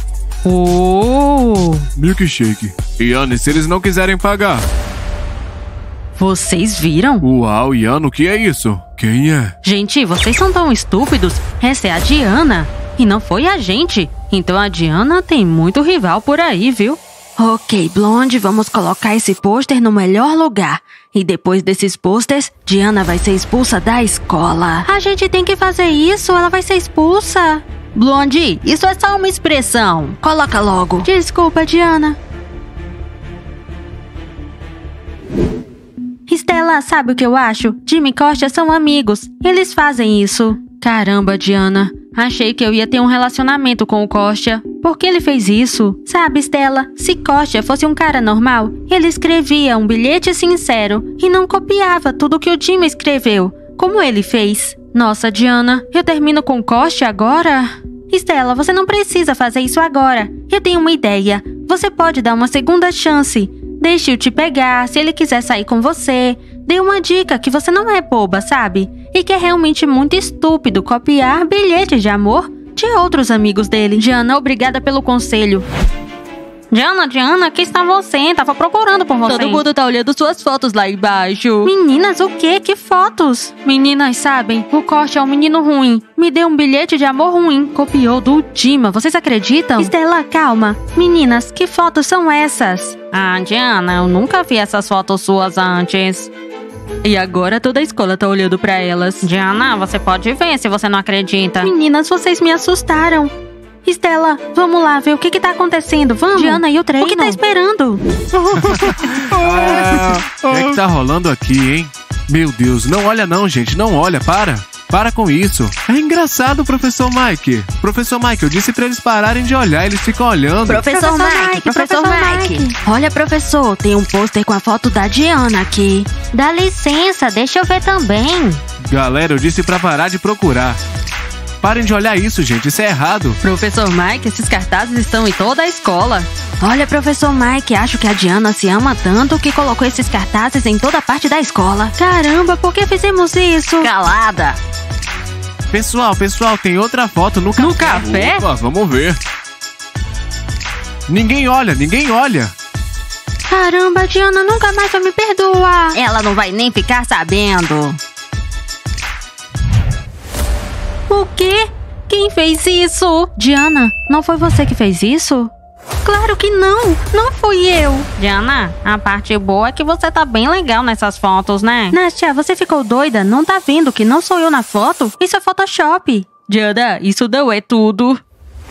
Milkshake. Iana, e se eles não quiserem pagar? Vocês viram? Uau, Iana, o que é isso? Quem é? Gente, vocês são tão estúpidos. Essa é a Diana. E não foi a gente. Então a Diana tem muito rival por aí, viu? Ok, Blonde, vamos colocar esse pôster no melhor lugar. E depois desses pôsteres, Diana vai ser expulsa da escola. A gente tem que fazer isso, ela vai ser expulsa. Blonde, isso é só uma expressão. Coloca logo. Desculpa, Diana. Estela, sabe o que eu acho? Jimmy e Kostya são amigos. Eles fazem isso. Caramba, Diana. Achei que eu ia ter um relacionamento com o Kostya. Por que ele fez isso? Sabe, Estela, se Kostya fosse um cara normal, ele escrevia um bilhete sincero e não copiava tudo que o Jimmy escreveu, como ele fez. Nossa, Diana, eu termino com Kostya agora? Estela, você não precisa fazer isso agora. Eu tenho uma ideia. Você pode dar uma segunda chance. Deixe-o te pegar, se ele quiser sair com você. Dê uma dica que você não é boba, sabe? E que é realmente muito estúpido copiar bilhetes de amor de outros amigos dele. Diana, obrigada pelo conselho. Diana, aqui está você. Tava procurando por você. Todo mundo tá olhando suas fotos lá embaixo. Meninas, o quê? Que fotos? Meninas, sabem, o Kostya é um menino ruim. Me deu um bilhete de amor ruim. Copiou do Dima. Vocês acreditam? Estela, calma. Meninas, que fotos são essas? Ah, Diana, eu nunca vi essas fotos suas antes. E agora toda a escola tá olhando pra elas. Diana, você pode ver se você não acredita. Meninas, vocês me assustaram. Estela, vamos lá ver o que tá acontecendo. Vamos. Diana, e o treino? O que tá esperando? O que é que tá rolando aqui, hein? Meu Deus, não olha não, gente. Não olha, para com isso. É engraçado, professor Mike. Professor Mike, eu disse pra eles pararem de olhar, eles ficam olhando. Professor Mike. Olha, professor, tem um pôster com a foto da Diana aqui. Dá licença, deixa eu ver também. Galera, eu disse pra parar de procurar. Parem de olhar isso, gente. Isso é errado. Professor Mike, esses cartazes estão em toda a escola. Olha, professor Mike, acho que a Diana se ama tanto que colocou esses cartazes em toda parte da escola. Caramba, por que fizemos isso? Calada. Pessoal, tem outra foto no café. No café? Opa, vamos ver. Ninguém olha. Caramba, a Diana nunca mais vai me perdoar. Ela não vai nem ficar sabendo. O quê? Quem fez isso? Diana, não foi você que fez isso? Claro que não! Não fui eu! Diana, a parte boa é que você tá bem legal nessas fotos, né? Nastia, você ficou doida? Não tá vendo que não sou eu na foto? Isso é Photoshop! Diana, isso não é tudo.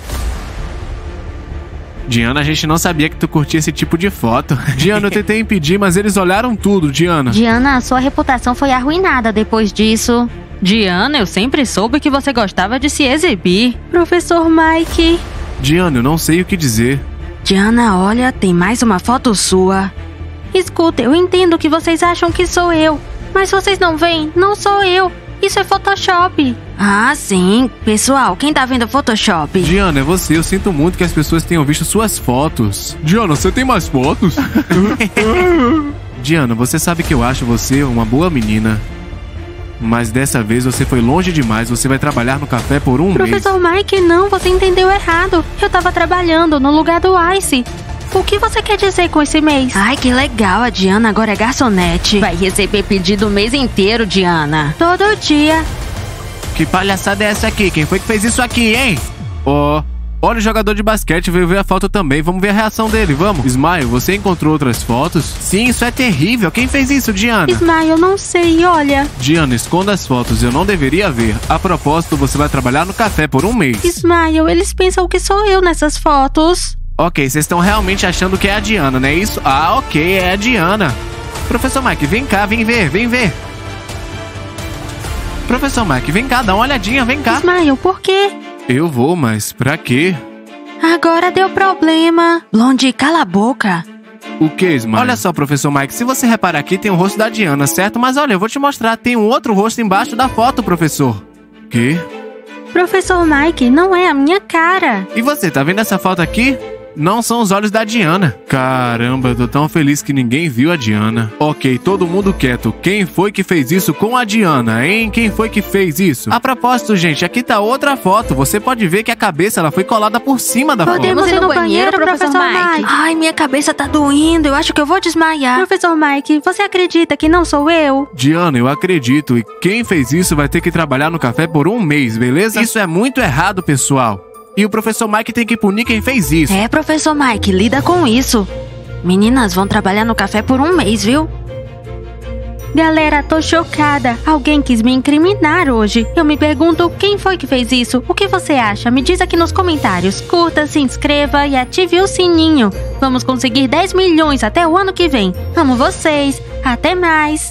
Diana, a gente não sabia que tu curtia esse tipo de foto. Diana, eu tentei impedir, mas eles olharam tudo, Diana. Diana, a sua reputação foi arruinada depois disso. Diana, eu sempre soube que você gostava de se exibir. Professor Mike. Diana, eu não sei o que dizer. Diana, olha, tem mais uma foto sua. Escuta, eu entendo que vocês acham que sou eu. Mas vocês não veem, não sou eu. Isso é Photoshop. Ah, sim. Pessoal, quem tá vendo Photoshop? Diana, é você. Eu sinto muito que as pessoas tenham visto suas fotos. Diana, você tem mais fotos? Diana, você sabe que eu acho você uma boa menina. Mas dessa vez você foi longe demais. Você vai trabalhar no café por um mês. Professor Mike, não. Você entendeu errado. Eu tava trabalhando no lugar do Ice. O que você quer dizer com esse mês? Ai, que legal. A Diana agora é garçonete. Vai receber pedido o mês inteiro, Diana. Todo dia. Que palhaçada é essa aqui? Quem foi que fez isso aqui, hein? Olha o jogador de basquete, veio ver a foto também. Vamos ver a reação dele, vamos. Smile, você encontrou outras fotos? Sim, isso é terrível. Quem fez isso, Diana? Smile, eu não sei, olha. Diana, esconda as fotos. Eu não deveria ver. A propósito, você vai trabalhar no café por um mês. Smile, eles pensam que sou eu nessas fotos. Ok, vocês estão realmente achando que é a Diana, não é isso? Ah, ok, é a Diana. Professor Mike, vem cá, vem ver. Professor Mike, vem cá, dá uma olhadinha, vem cá. Smile, por quê? Eu vou, mas pra quê? Agora deu problema. Blonde, cala a boca. O que, Smile? Olha só, professor Mike, se você reparar aqui, tem o rosto da Diana, certo? Mas olha, eu vou te mostrar, tem um outro rosto embaixo da foto, professor. Quê? Professor Mike, não é a minha cara. E você, tá vendo essa foto aqui? Não são os olhos da Diana. Caramba, eu tô tão feliz que ninguém viu a Diana. Ok, todo mundo quieto. Quem foi que fez isso com a Diana, hein? Quem foi que fez isso? A propósito, gente, aqui tá outra foto. Você pode ver que a cabeça ela foi colada por cima da foto. Podemos ir no banheiro, professor Mike? Ai, minha cabeça tá doendo. Eu acho que eu vou desmaiar. Professor Mike, você acredita que não sou eu? Diana, eu acredito. E quem fez isso vai ter que trabalhar no café por um mês, beleza? Isso é muito errado, pessoal. E o professor Mike tem que punir quem fez isso. É, professor Mike, lida com isso. Meninas vão trabalhar no café por um mês, viu? Galera, tô chocada. Alguém quis me incriminar hoje. Eu me pergunto quem foi que fez isso. O que você acha? Me diz aqui nos comentários. Curta, se inscreva e ative o sininho. Vamos conseguir 10 milhões até o ano que vem. Amo vocês. Até mais.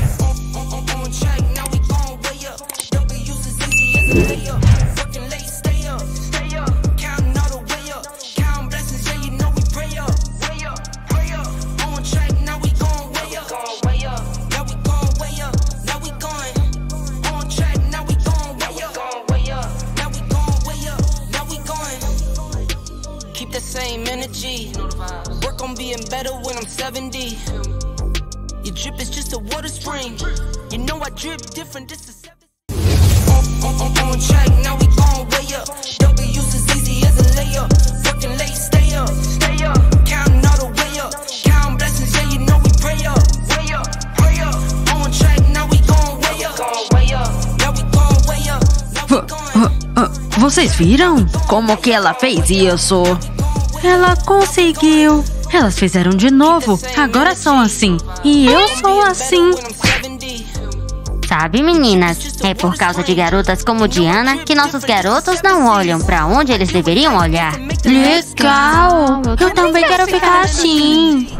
Work on being better when I'm 70. Your drip is just a water spring. You know I drip different. This is on track, now we gon' way up. W's as easy as a layup. Working late, stay up. Counting all the way up. Counting blessings, yeah, you know we pray up. Way up, pray up. On track, now we gon' way up. Now we gon' way up. Vocês viram? Como que ela fez isso? Ela conseguiu. Elas fizeram de novo. Agora são assim. E eu sou assim. Sabe, meninas, é por causa de garotas como Diana que nossos garotos não olham pra onde eles deveriam olhar. Legal. Eu também quero ficar assim.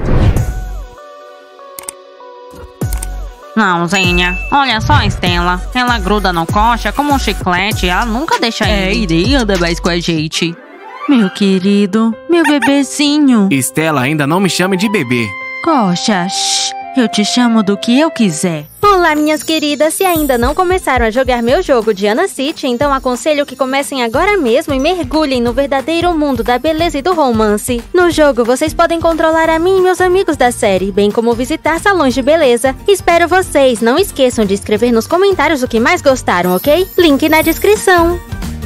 Não, Zênia. Olha só a Estela. Ela gruda no coxa como um chiclete. Ela nunca deixa ir. E nem anda mais com a gente. Meu querido, meu bebezinho. Estela, ainda não me chame de bebê. Coxa, shh, eu te chamo do que eu quiser. Olá, minhas queridas! Se ainda não começaram a jogar meu jogo Diana City, então aconselho que comecem agora mesmo e mergulhem no verdadeiro mundo da beleza e do romance. No jogo, vocês podem controlar a mim e meus amigos da série, bem como visitar salões de beleza. Espero vocês! Não esqueçam de escrever nos comentários o que mais gostaram, ok? Link na descrição!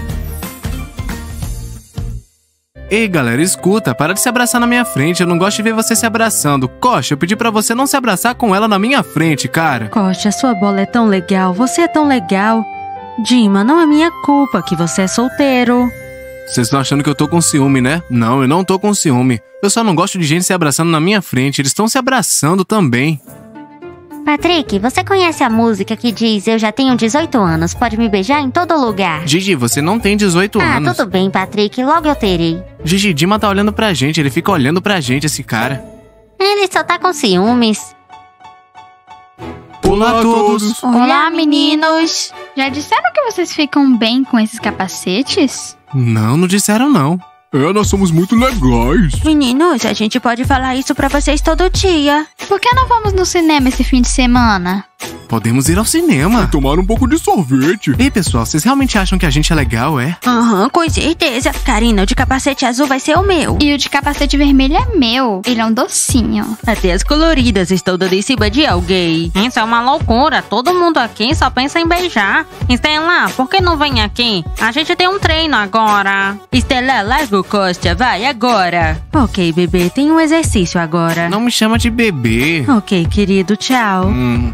Ei, galera, escuta, para de se abraçar na minha frente, eu não gosto de ver você se abraçando. Coxa, eu pedi pra você não se abraçar com ela na minha frente, cara. Coxa, sua bola é tão legal, você é tão legal. Dima, não é minha culpa que você é solteiro. Vocês estão achando que eu tô com ciúme, né? Não, eu não tô com ciúme. Eu só não gosto de gente se abraçando na minha frente, eles estão se abraçando também. Patrick, você conhece a música que diz eu já tenho 18 anos, pode me beijar em todo lugar? Gigi, você não tem 18 anos. Ah, tudo bem, Patrick, logo eu terei. Gigi, Dima tá olhando pra gente, ele fica olhando pra gente, esse cara. Ele só tá com ciúmes. Olá a todos! Olá, meninos! Já disseram que vocês ficam bem com esses capacetes? Não, não disseram não. Nós somos muito legais. Meninos, a gente pode falar isso pra vocês todo dia. Por que não vamos no cinema esse fim de semana? Podemos ir ao cinema. Tomar um pouco de sorvete. Ei, pessoal, vocês realmente acham que a gente é legal, é? Aham, com certeza. Karina, o de capacete azul vai ser o meu. E o de capacete vermelho é meu. Ele é um docinho. Até as coloridas estão dando em cima de alguém. Isso é uma loucura. Todo mundo aqui só pensa em beijar. Estela, por que não vem aqui? A gente tem um treino agora. Estela, larga o Costa, vai agora. Ok, bebê, tem um exercício agora. Não me chama de bebê. Ok, querido, tchau.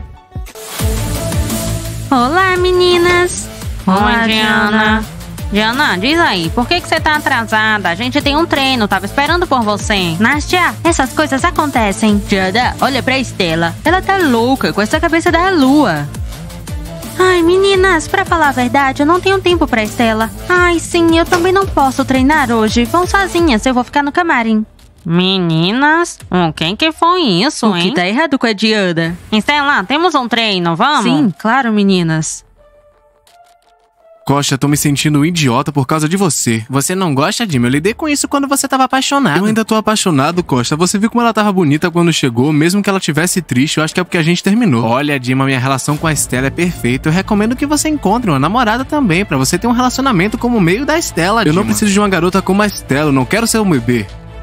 Olá, meninas. Olá, Diana. Diana, diz aí, por que você tá atrasada? A gente tem um treino, tava esperando por você. Nastia, essas coisas acontecem. Diana, olha pra Estela. Ela tá louca com essa cabeça da lua. Ai, meninas, pra falar a verdade, eu não tenho tempo pra Estela. Ai, sim, eu também não posso treinar hoje. Vão sozinhas, eu vou ficar no camarim. Meninas, quem que foi isso, hein? O que tá errado com a Diana? Estela, temos um treino, vamos? Sim, claro, meninas. Costa, tô me sentindo um idiota por causa de você. Você não gosta, Dima? Eu lidei com isso quando você tava apaixonado. Eu ainda tô apaixonado, Costa. Você viu como ela tava bonita quando chegou, mesmo que ela tivesse triste, eu acho que é porque a gente terminou. Olha, Dima, minha relação com a Estela é perfeita. Eu recomendo que você encontre uma namorada também, pra você ter um relacionamento como o meio da Estela, Dima. Eu não preciso de uma garota como a Estela, eu não quero ser um bebê.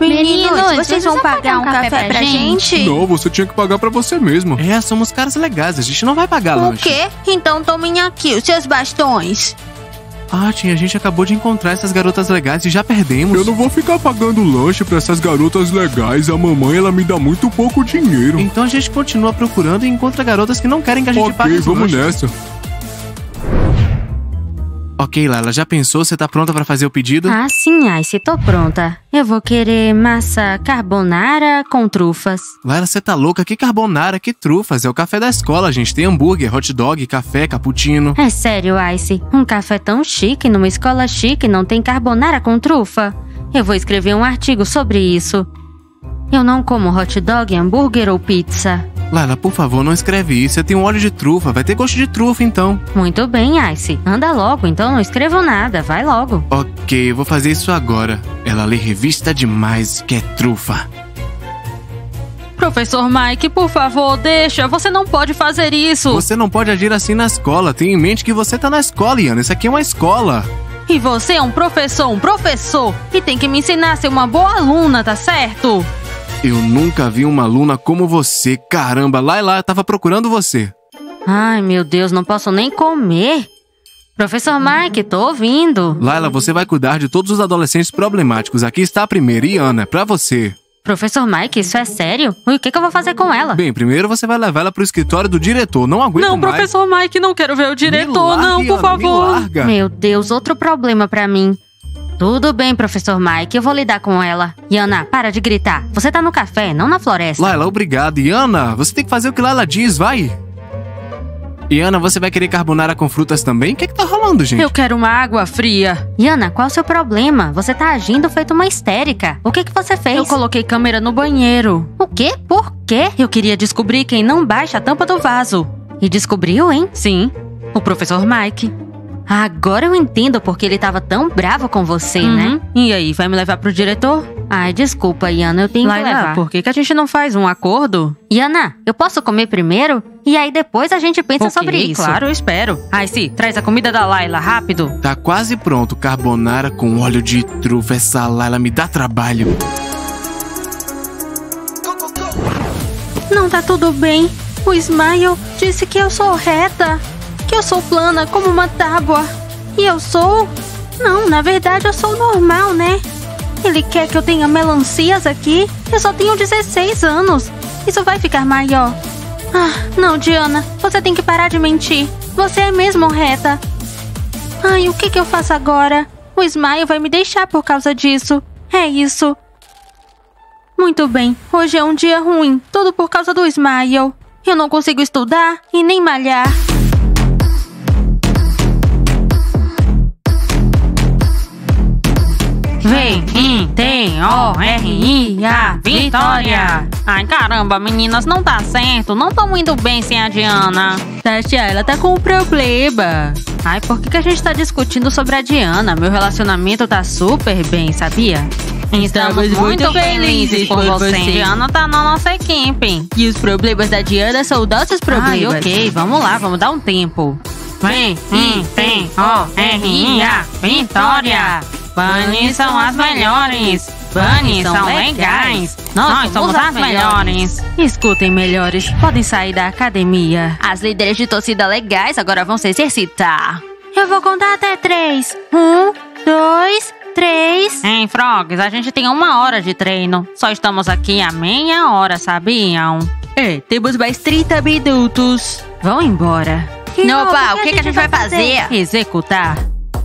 Meninos, vocês vão pagar um café pra gente? Não, você tinha que pagar pra você mesmo. É, somos caras legais, a gente não vai pagar O lanche. quê? Então tomem aqui os seus bastões. Ah, tia, a gente acabou de encontrar essas garotas legais e já perdemos. Eu não vou ficar pagando lanche pra essas garotas legais. A mamãe, ela me dá muito pouco dinheiro. Então a gente continua procurando e encontra garotas que não querem que a gente pague Ok, os vamos lanches. nessa. Ok, Layla, já pensou? Você tá pronta pra fazer o pedido? Ah, sim, Ice, tô pronta. Eu vou querer massa carbonara com trufas. Layla, você tá louca? Que carbonara, que trufas. É o café da escola, gente. Tem hambúrguer, hot dog, café, cappuccino. É sério, Ice? Um café tão chique numa escola chique não tem carbonara com trufa? Eu vou escrever um artigo sobre isso. Eu não como hot dog, hambúrguer ou pizza. Layla, por favor, não escreve isso. Eu tenho óleo de trufa. Vai ter gosto de trufa, então. Muito bem, Ice. Anda logo, então não escrevo nada. Vai logo. Ok, eu vou fazer isso agora. Ela lê revista demais, que é trufa. Professor Mike, por favor, deixa. Você não pode fazer isso. Você não pode agir assim na escola. Tenha em mente que você tá na escola, Iana. Isso aqui é uma escola. E você é um professor. E tem que me ensinar a ser uma boa aluna, tá certo? Eu nunca vi uma aluna como você. Caramba, Layla, eu tava procurando você. Ai, meu Deus, não posso nem comer. Professor Mike, tô ouvindo. Layla, você vai cuidar de todos os adolescentes problemáticos. Aqui está a primeira, Iana, pra você. Professor Mike, isso é sério? E o que eu vou fazer com ela? Bem, primeiro você vai levar ela pro escritório do diretor. Não aguento Não, mais. professor Mike, não quero ver o diretor, Me larga, não, por Iana, favor. Me larga. Meu Deus, outro problema pra mim. Tudo bem, professor Mike, eu vou lidar com ela. Iana, para de gritar. Você tá no café, não na floresta. Layla, obrigado. Iana, você tem que fazer o que Layla diz, vai. Iana, você vai querer carbonara com frutas também? O que tá rolando, gente? Eu quero uma água fria. Iana, qual é o seu problema? Você tá agindo feito uma histérica. O que você fez? Eu coloquei câmera no banheiro. O quê? Por quê? Eu queria descobrir quem não baixa a tampa do vaso. E descobriu, hein? Sim, o professor Mike. Agora eu entendo porque ele tava tão bravo com você, né? E aí, vai me levar pro diretor? Ai, desculpa, Iana, eu tenho que Layla, levar. por que a gente não faz um acordo? Iana, eu posso comer primeiro? E aí depois a gente pensa sobre isso. Claro, eu espero. Ice, traz a comida da Layla, rápido. Tá quase pronto. Carbonara com óleo de trufa. Essa Layla me dá trabalho. Não tá tudo bem. O Smile disse que eu sou reta. Que eu sou plana como uma tábua. E eu sou? Não, na verdade eu sou normal, né? Ele quer que eu tenha melancias aqui? Eu só tenho 16 anos. Isso vai ficar maior. Ah, não, Diana. Você tem que parar de mentir. Você é mesmo reta. Ai, o que eu faço agora? O Smile vai me deixar por causa disso. É isso. Muito bem. Hoje é um dia ruim. Tudo por causa do Smile. Eu não consigo estudar e nem malhar. V-I-T-O-R-I-A, Vitória! Ai, caramba, meninas, não tá certo. Não tamo indo bem sem a Diana. Tia, ela tá com um problema. Ai, por que a gente tá discutindo sobre a Diana? Meu relacionamento tá super bem, sabia? Estamos muito felizes por você. Diana tá na nossa equipe. E os problemas da Diana são nossos problemas. Ai, ok, vamos lá, vamos dar um tempo. V-I-T-O-R-I-A, Vitória! Bunnies são as melhores. Bunnies são legais. Nós somos as melhores. Escutem, melhores, podem sair da academia. As líderes de torcida legais agora vão se exercitar. Eu vou contar até 3. 1, 2, 3. Hein, Frogs, a gente tem 1 hora de treino. Só estamos aqui há meia hora, sabiam? É, temos mais 30 minutos. Vão embora. Opa, o que a gente vai fazer? Executar.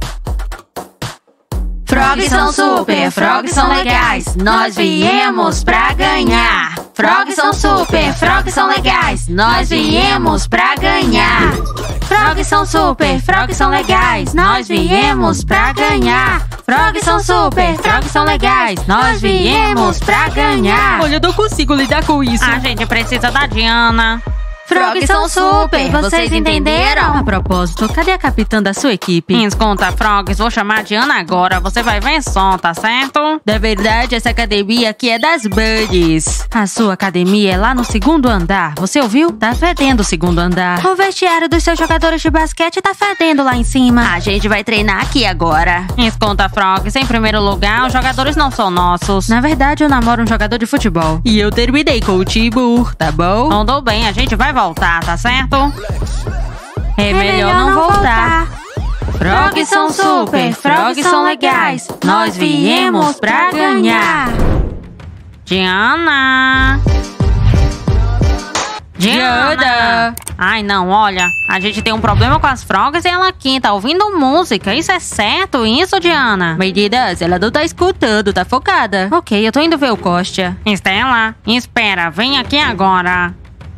Frogs são super, frogs são legais. Nós viemos pra ganhar. Frogs são super, frogs são legais. Nós viemos pra ganhar. Frogs são super, frogs são legais. Nós viemos pra ganhar. Frogs são super, frogs são legais. Nós viemos pra ganhar. Olha, eu não consigo lidar com isso. A gente precisa da Diana. Frogs são super, vocês entenderam? A propósito, cadê a capitã da sua equipe? Escuta, Frogs, vou chamar a Diana agora. Você vai ver som, tá certo? Na verdade, essa academia aqui é das Bunnies. A sua academia é lá no 2º andar. Você ouviu? Tá fedendo o 2º andar. O vestiário dos seus jogadores de basquete tá fedendo lá em cima. A gente vai treinar aqui agora. Escuta, Frogs, em primeiro lugar, os jogadores não são nossos. Na verdade, eu namoro um jogador de futebol. E eu terminei com o Timur, tá bom? Andou bem, a gente vai voltar, tá certo? É melhor não voltar. Frogs são super, frogs são legais. Nós viemos pra ganhar. Diana! Diana! Ai, não, olha. A gente tem um problema com as frogs e ela aqui tá ouvindo música. Isso é certo, isso, Diana? Meninas, ela não tá escutando, tá focada. Ok, eu tô indo ver o Kostya. Estela, espera, vem aqui agora.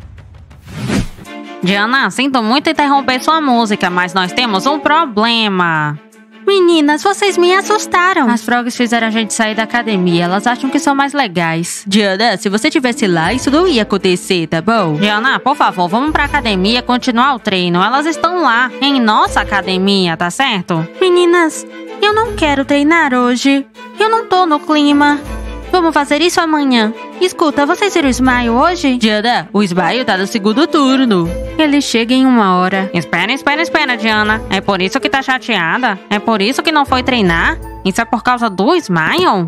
Diana, sinto muito interromper sua música, mas nós temos um problema. Meninas, vocês me assustaram. As frogs fizeram a gente sair da academia. Elas acham que são mais legais. Diana, se você tivesse lá, isso não ia acontecer, tá bom? Diana, por favor, vamos pra academia continuar o treino. Elas estão lá, em nossa academia, tá certo? Meninas, eu não quero treinar hoje. Eu não tô no clima. Vamos fazer isso amanhã. Escuta, vocês viram o Smile hoje? Diana, o Smile tá no 2º turno. Ele chega em 1 hora. Espera, Diana. É por isso que tá chateada? É por isso que não foi treinar? Isso é por causa do Smile?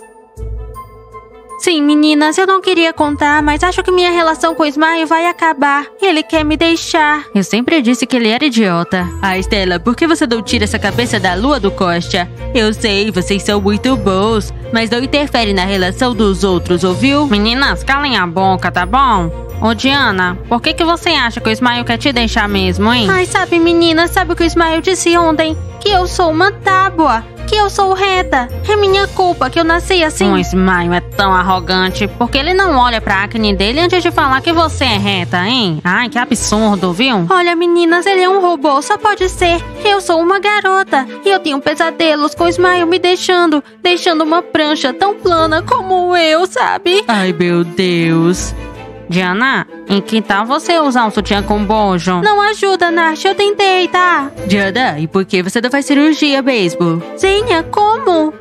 Sim, meninas, eu não queria contar, mas acho que minha relação com o Smile vai acabar. Ele quer me deixar. Eu sempre disse que ele era idiota. Ah, Estela, por que você não tira essa cabeça da lua do Kostya? Eu sei, vocês são muito bons, mas não interfere na relação dos outros, ouviu? Meninas, calem a boca, tá bom? Ô, Diana, por que você acha que o Smile quer te deixar mesmo, hein? Ai, sabe, meninas, sabe o que o Smile disse ontem? Que eu sou uma tábua. Que eu sou reta. É minha culpa que eu nasci assim. O Smile é tão arrogante. Porque ele não olha pra acne dele antes de falar que você é reta, hein? Ai, que absurdo, viu? Olha, meninas, ele é um robô. Só pode ser. Eu sou uma garota. E eu tenho pesadelos com o Smile me deixando uma prancha tão plana como eu, sabe? Ai, meu Deus. Diana, em que tal você usar um sutiã com bojo? Não ajuda, Nash. Eu tentei, tá? Diana, e por que você não faz cirurgia mesmo? Zênia, como?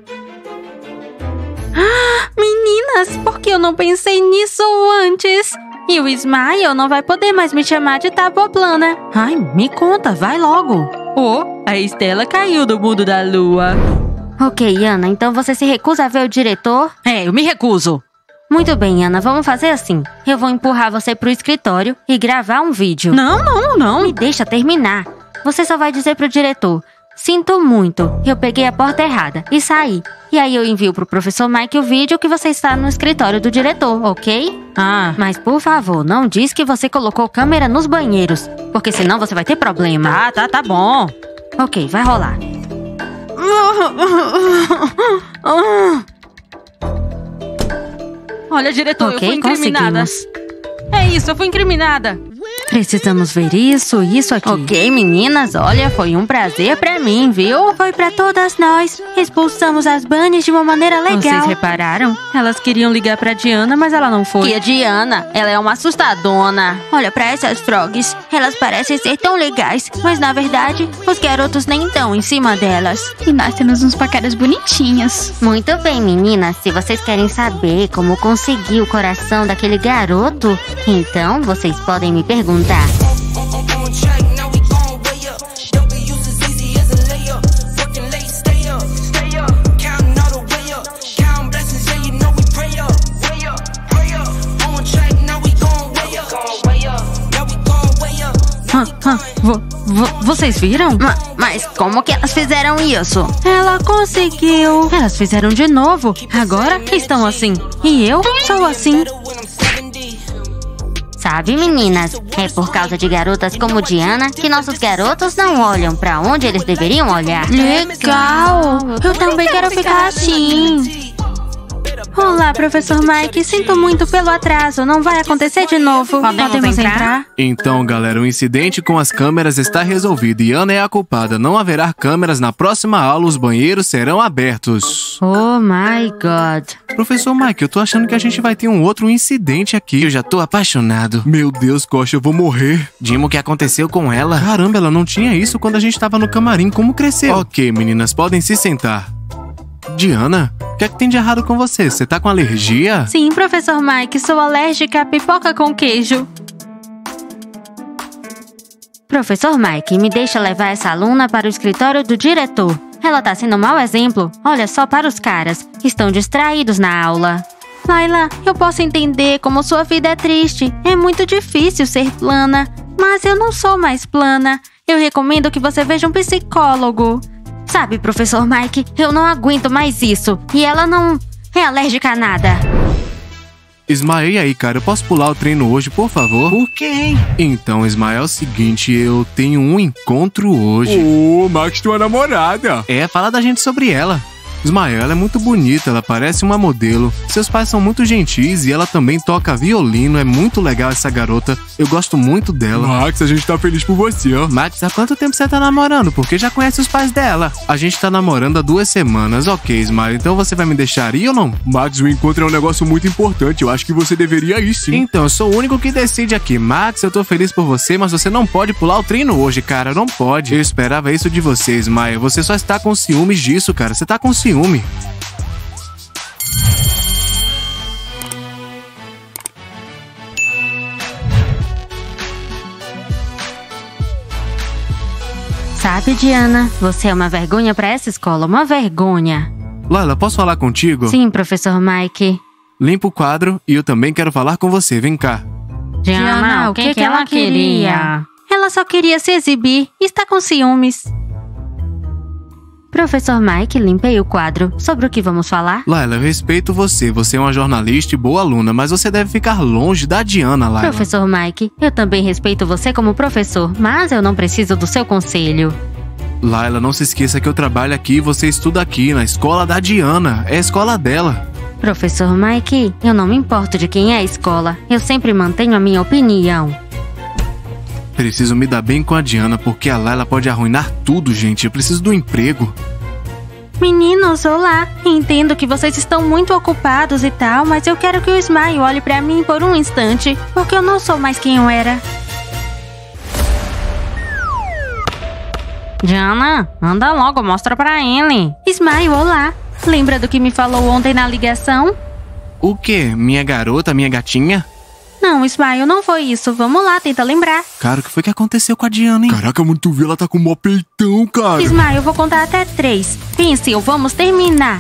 Ah, meninas, por que eu não pensei nisso antes? E o Smile não vai poder mais me chamar de tábua plana. Ai, me conta, vai logo. Oh, a Estela caiu do mundo da lua. Ok, Ana, então você se recusa a ver o diretor? É, eu me recuso. Muito bem, Ana, vamos fazer assim. Eu vou empurrar você pro escritório e gravar um vídeo. Não. Me deixa terminar. Você só vai dizer pro diretor: sinto muito, eu peguei a porta errada e saí. E aí eu envio pro professor Mike o vídeo que você está no escritório do diretor, ok? Ah. Mas por favor, não diz que você colocou câmera nos banheiros, porque senão você vai ter problema. Tá bom. Ok, vai rolar. Olha, diretor, ok, eu fui incriminada. conseguimos. É isso, eu fui incriminada. Precisamos ver isso aqui. Ok, meninas, olha, foi um prazer pra mim, viu? Foi pra todas nós. Expulsamos as Bunnies de uma maneira legal. Vocês repararam? Elas queriam ligar pra Diana, mas ela não foi. Que a Diana, ela é uma assustadona. Olha pra essas frogs. Elas parecem ser tão legais, mas na verdade, os garotos nem estão em cima delas. E nós temos uns paqueras bonitinhos. Muito bem, meninas. Se vocês querem saber como conseguir o coração daquele garoto, então vocês podem me perguntar. On track, now we gon' way up. W's as easy as a layup. Working late, stay up. Counting all the way up. Count blessings, yeah, you know we pray up. Way up. On track, now we gon' way up. Now we gon' way up. Vocês viram? Mas como que elas fizeram isso? Ela conseguiu. Elas fizeram de novo. Agora estão assim. E eu sou assim. Sabe, meninas, é por causa de garotas como Diana que nossos garotos não olham pra onde eles deveriam olhar. Legal! Eu também quero ficar assim. Olá, professor Mike. Sinto muito pelo atraso. Não vai acontecer de novo. Podemos entrar? Então, galera, o incidente com as câmeras está resolvido e Ana é a culpada. Não haverá câmeras na próxima aula, os banheiros serão abertos. Oh my God. Professor Mike, eu tô achando que a gente vai ter um outro incidente aqui. Eu já tô apaixonado. Meu Deus, Coxa, eu vou morrer. Dima, o que aconteceu com ela? Caramba, ela não tinha isso quando a gente tava no camarim. Como cresceu? Ok, meninas, podem se sentar. Diana, o que é que tem de errado com você? Você tá com alergia? Sim, professor Mike. Sou alérgica a pipoca com queijo. Professor Mike, me deixa levar essa aluna para o escritório do diretor. Ela tá sendo um mau exemplo. Olha só para os caras. Estão distraídos na aula. Layla, eu posso entender como sua vida é triste. É muito difícil ser plana. Mas eu não sou mais plana. Eu recomendo que você veja um psicólogo. Sabe, professor Mike, eu não aguento mais isso. E ela não é alérgica a nada. Ismael, e aí, cara? Eu posso pular o treino hoje, por favor? Por quê, hein? Então, Ismael, é o seguinte, eu tenho um encontro hoje. Ô, Max, tua namorada. Fala da gente sobre ela. Ismael, ela é muito bonita, ela parece uma modelo. Seus pais são muito gentis e ela também toca violino. É muito legal essa garota. Eu gosto muito dela. Max, a gente tá feliz por você, ó. Max, há quanto tempo você tá namorando? Porque já conhece os pais dela. A gente tá namorando há 2 semanas. Ok, Ismael, então você vai me deixar ir ou não? Max, o encontro é um negócio muito importante. Eu acho que você deveria ir, sim. Então, eu sou o único que decide aqui. Max, eu tô feliz por você, mas você não pode pular o treino hoje, cara. Não pode. Eu esperava isso de você, Ismael. Você só está com ciúmes disso, cara. Você tá com ciúme. Sabe, Diana, você é uma vergonha para essa escola, uma vergonha. Layla, posso falar contigo? Sim, professor Mike. Limpa o quadro e eu também quero falar com você. Vem cá. Diana, o que ela queria? Ela só queria se exibir. Está com ciúmes. Professor Mike, limpei o quadro. Sobre o que vamos falar? Layla, eu respeito você. Você é uma jornalista e boa aluna, mas você deve ficar longe da Diana, Layla. Professor Mike, eu também respeito você como professor, mas eu não preciso do seu conselho. Layla, não se esqueça que eu trabalho aqui e você estuda aqui, na escola da Diana. É a escola dela. Professor Mike, eu não me importo de quem é a escola. Eu sempre mantenho a minha opinião. Preciso me dar bem com a Diana, porque a Layla pode arruinar tudo, gente. Eu preciso do emprego. Meninos, olá. Entendo que vocês estão muito ocupados e tal, mas eu quero que o Ismael olhe pra mim por um instante, porque eu não sou mais quem eu era. Diana, anda logo, mostra pra ele. Ismael, olá. Lembra do que me falou ontem na ligação? O quê? Minha garota, minha gatinha? Não, Ismael, não foi isso. Vamos lá, tenta lembrar. Cara, o que foi que aconteceu com a Diana, hein? Caraca, mano, tu viu? Ela tá com o maior peitão, cara. Ismael, eu vou contar até 3. Pense, ou vamos terminar.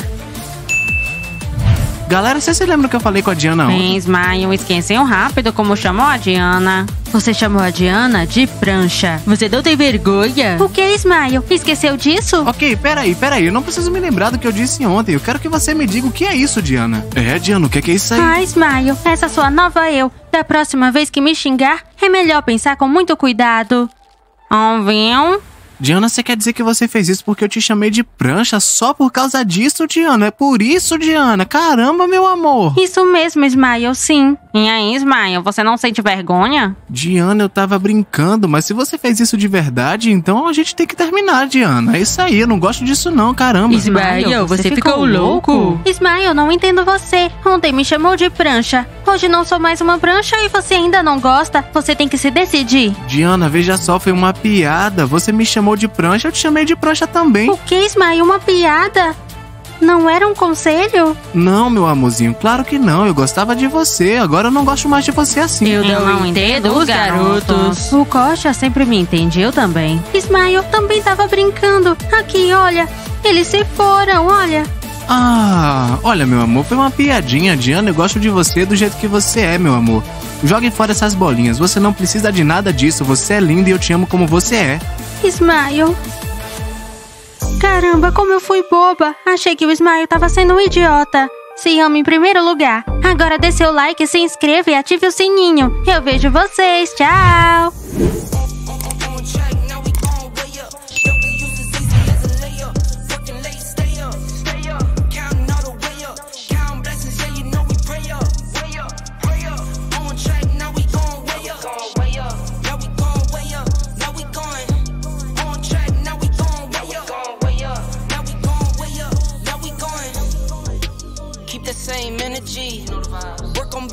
Galera, você se lembra que eu falei com a Diana ontem? Sim, Ismael, esqueceu rápido como chamou a Diana. Você chamou a Diana de prancha. Você não tem vergonha? O que, Ismael? Esqueceu disso? Ok, peraí. Eu não preciso me lembrar do que eu disse ontem. Eu quero que você me diga o que é isso, Diana. Diana, o que é isso aí? Ah, Ismael, essa sua nova eu. Da próxima vez que me xingar, é melhor pensar com muito cuidado. Ouviu? Diana, você quer dizer que você fez isso porque eu te chamei de prancha só por causa disso, Diana? É por isso, Diana? Caramba, meu amor! Isso mesmo, Ismael, sim. E aí, Ismael, você não sente vergonha? Diana, eu tava brincando, mas se você fez isso de verdade, então a gente tem que terminar, Diana. É isso aí, eu não gosto disso não, caramba. Ismael, você ficou louco? Ismael, não entendo você. Ontem me chamou de prancha. Hoje não sou mais uma prancha e você ainda não gosta. Você tem que se decidir. Diana, veja só, foi uma piada. Você me chamou de prancha, eu te chamei de prancha também. O que, Ismael? Uma piada? Não era um conselho? Não, meu amorzinho, claro que não. Eu gostava de você, agora eu não gosto mais de você assim. Eu não entendo os garotos. O Coxa sempre me entende, eu também. Ismael também tava brincando. Aqui, olha. Eles se foram, olha. Ah, olha, meu amor, foi uma piadinha, Diana. Eu gosto de você do jeito que você é, meu amor. Jogue fora essas bolinhas. Você não precisa de nada disso. Você é linda e eu te amo como você é. Ismael. Caramba, como eu fui boba. Achei que o Ismael tava sendo um idiota. Se ama em primeiro lugar. Agora dê seu like, se inscreva e ative o sininho. Eu vejo vocês. Tchau. Counting all the way up, counting blessings, yeah.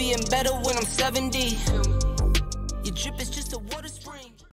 better when I'm 70.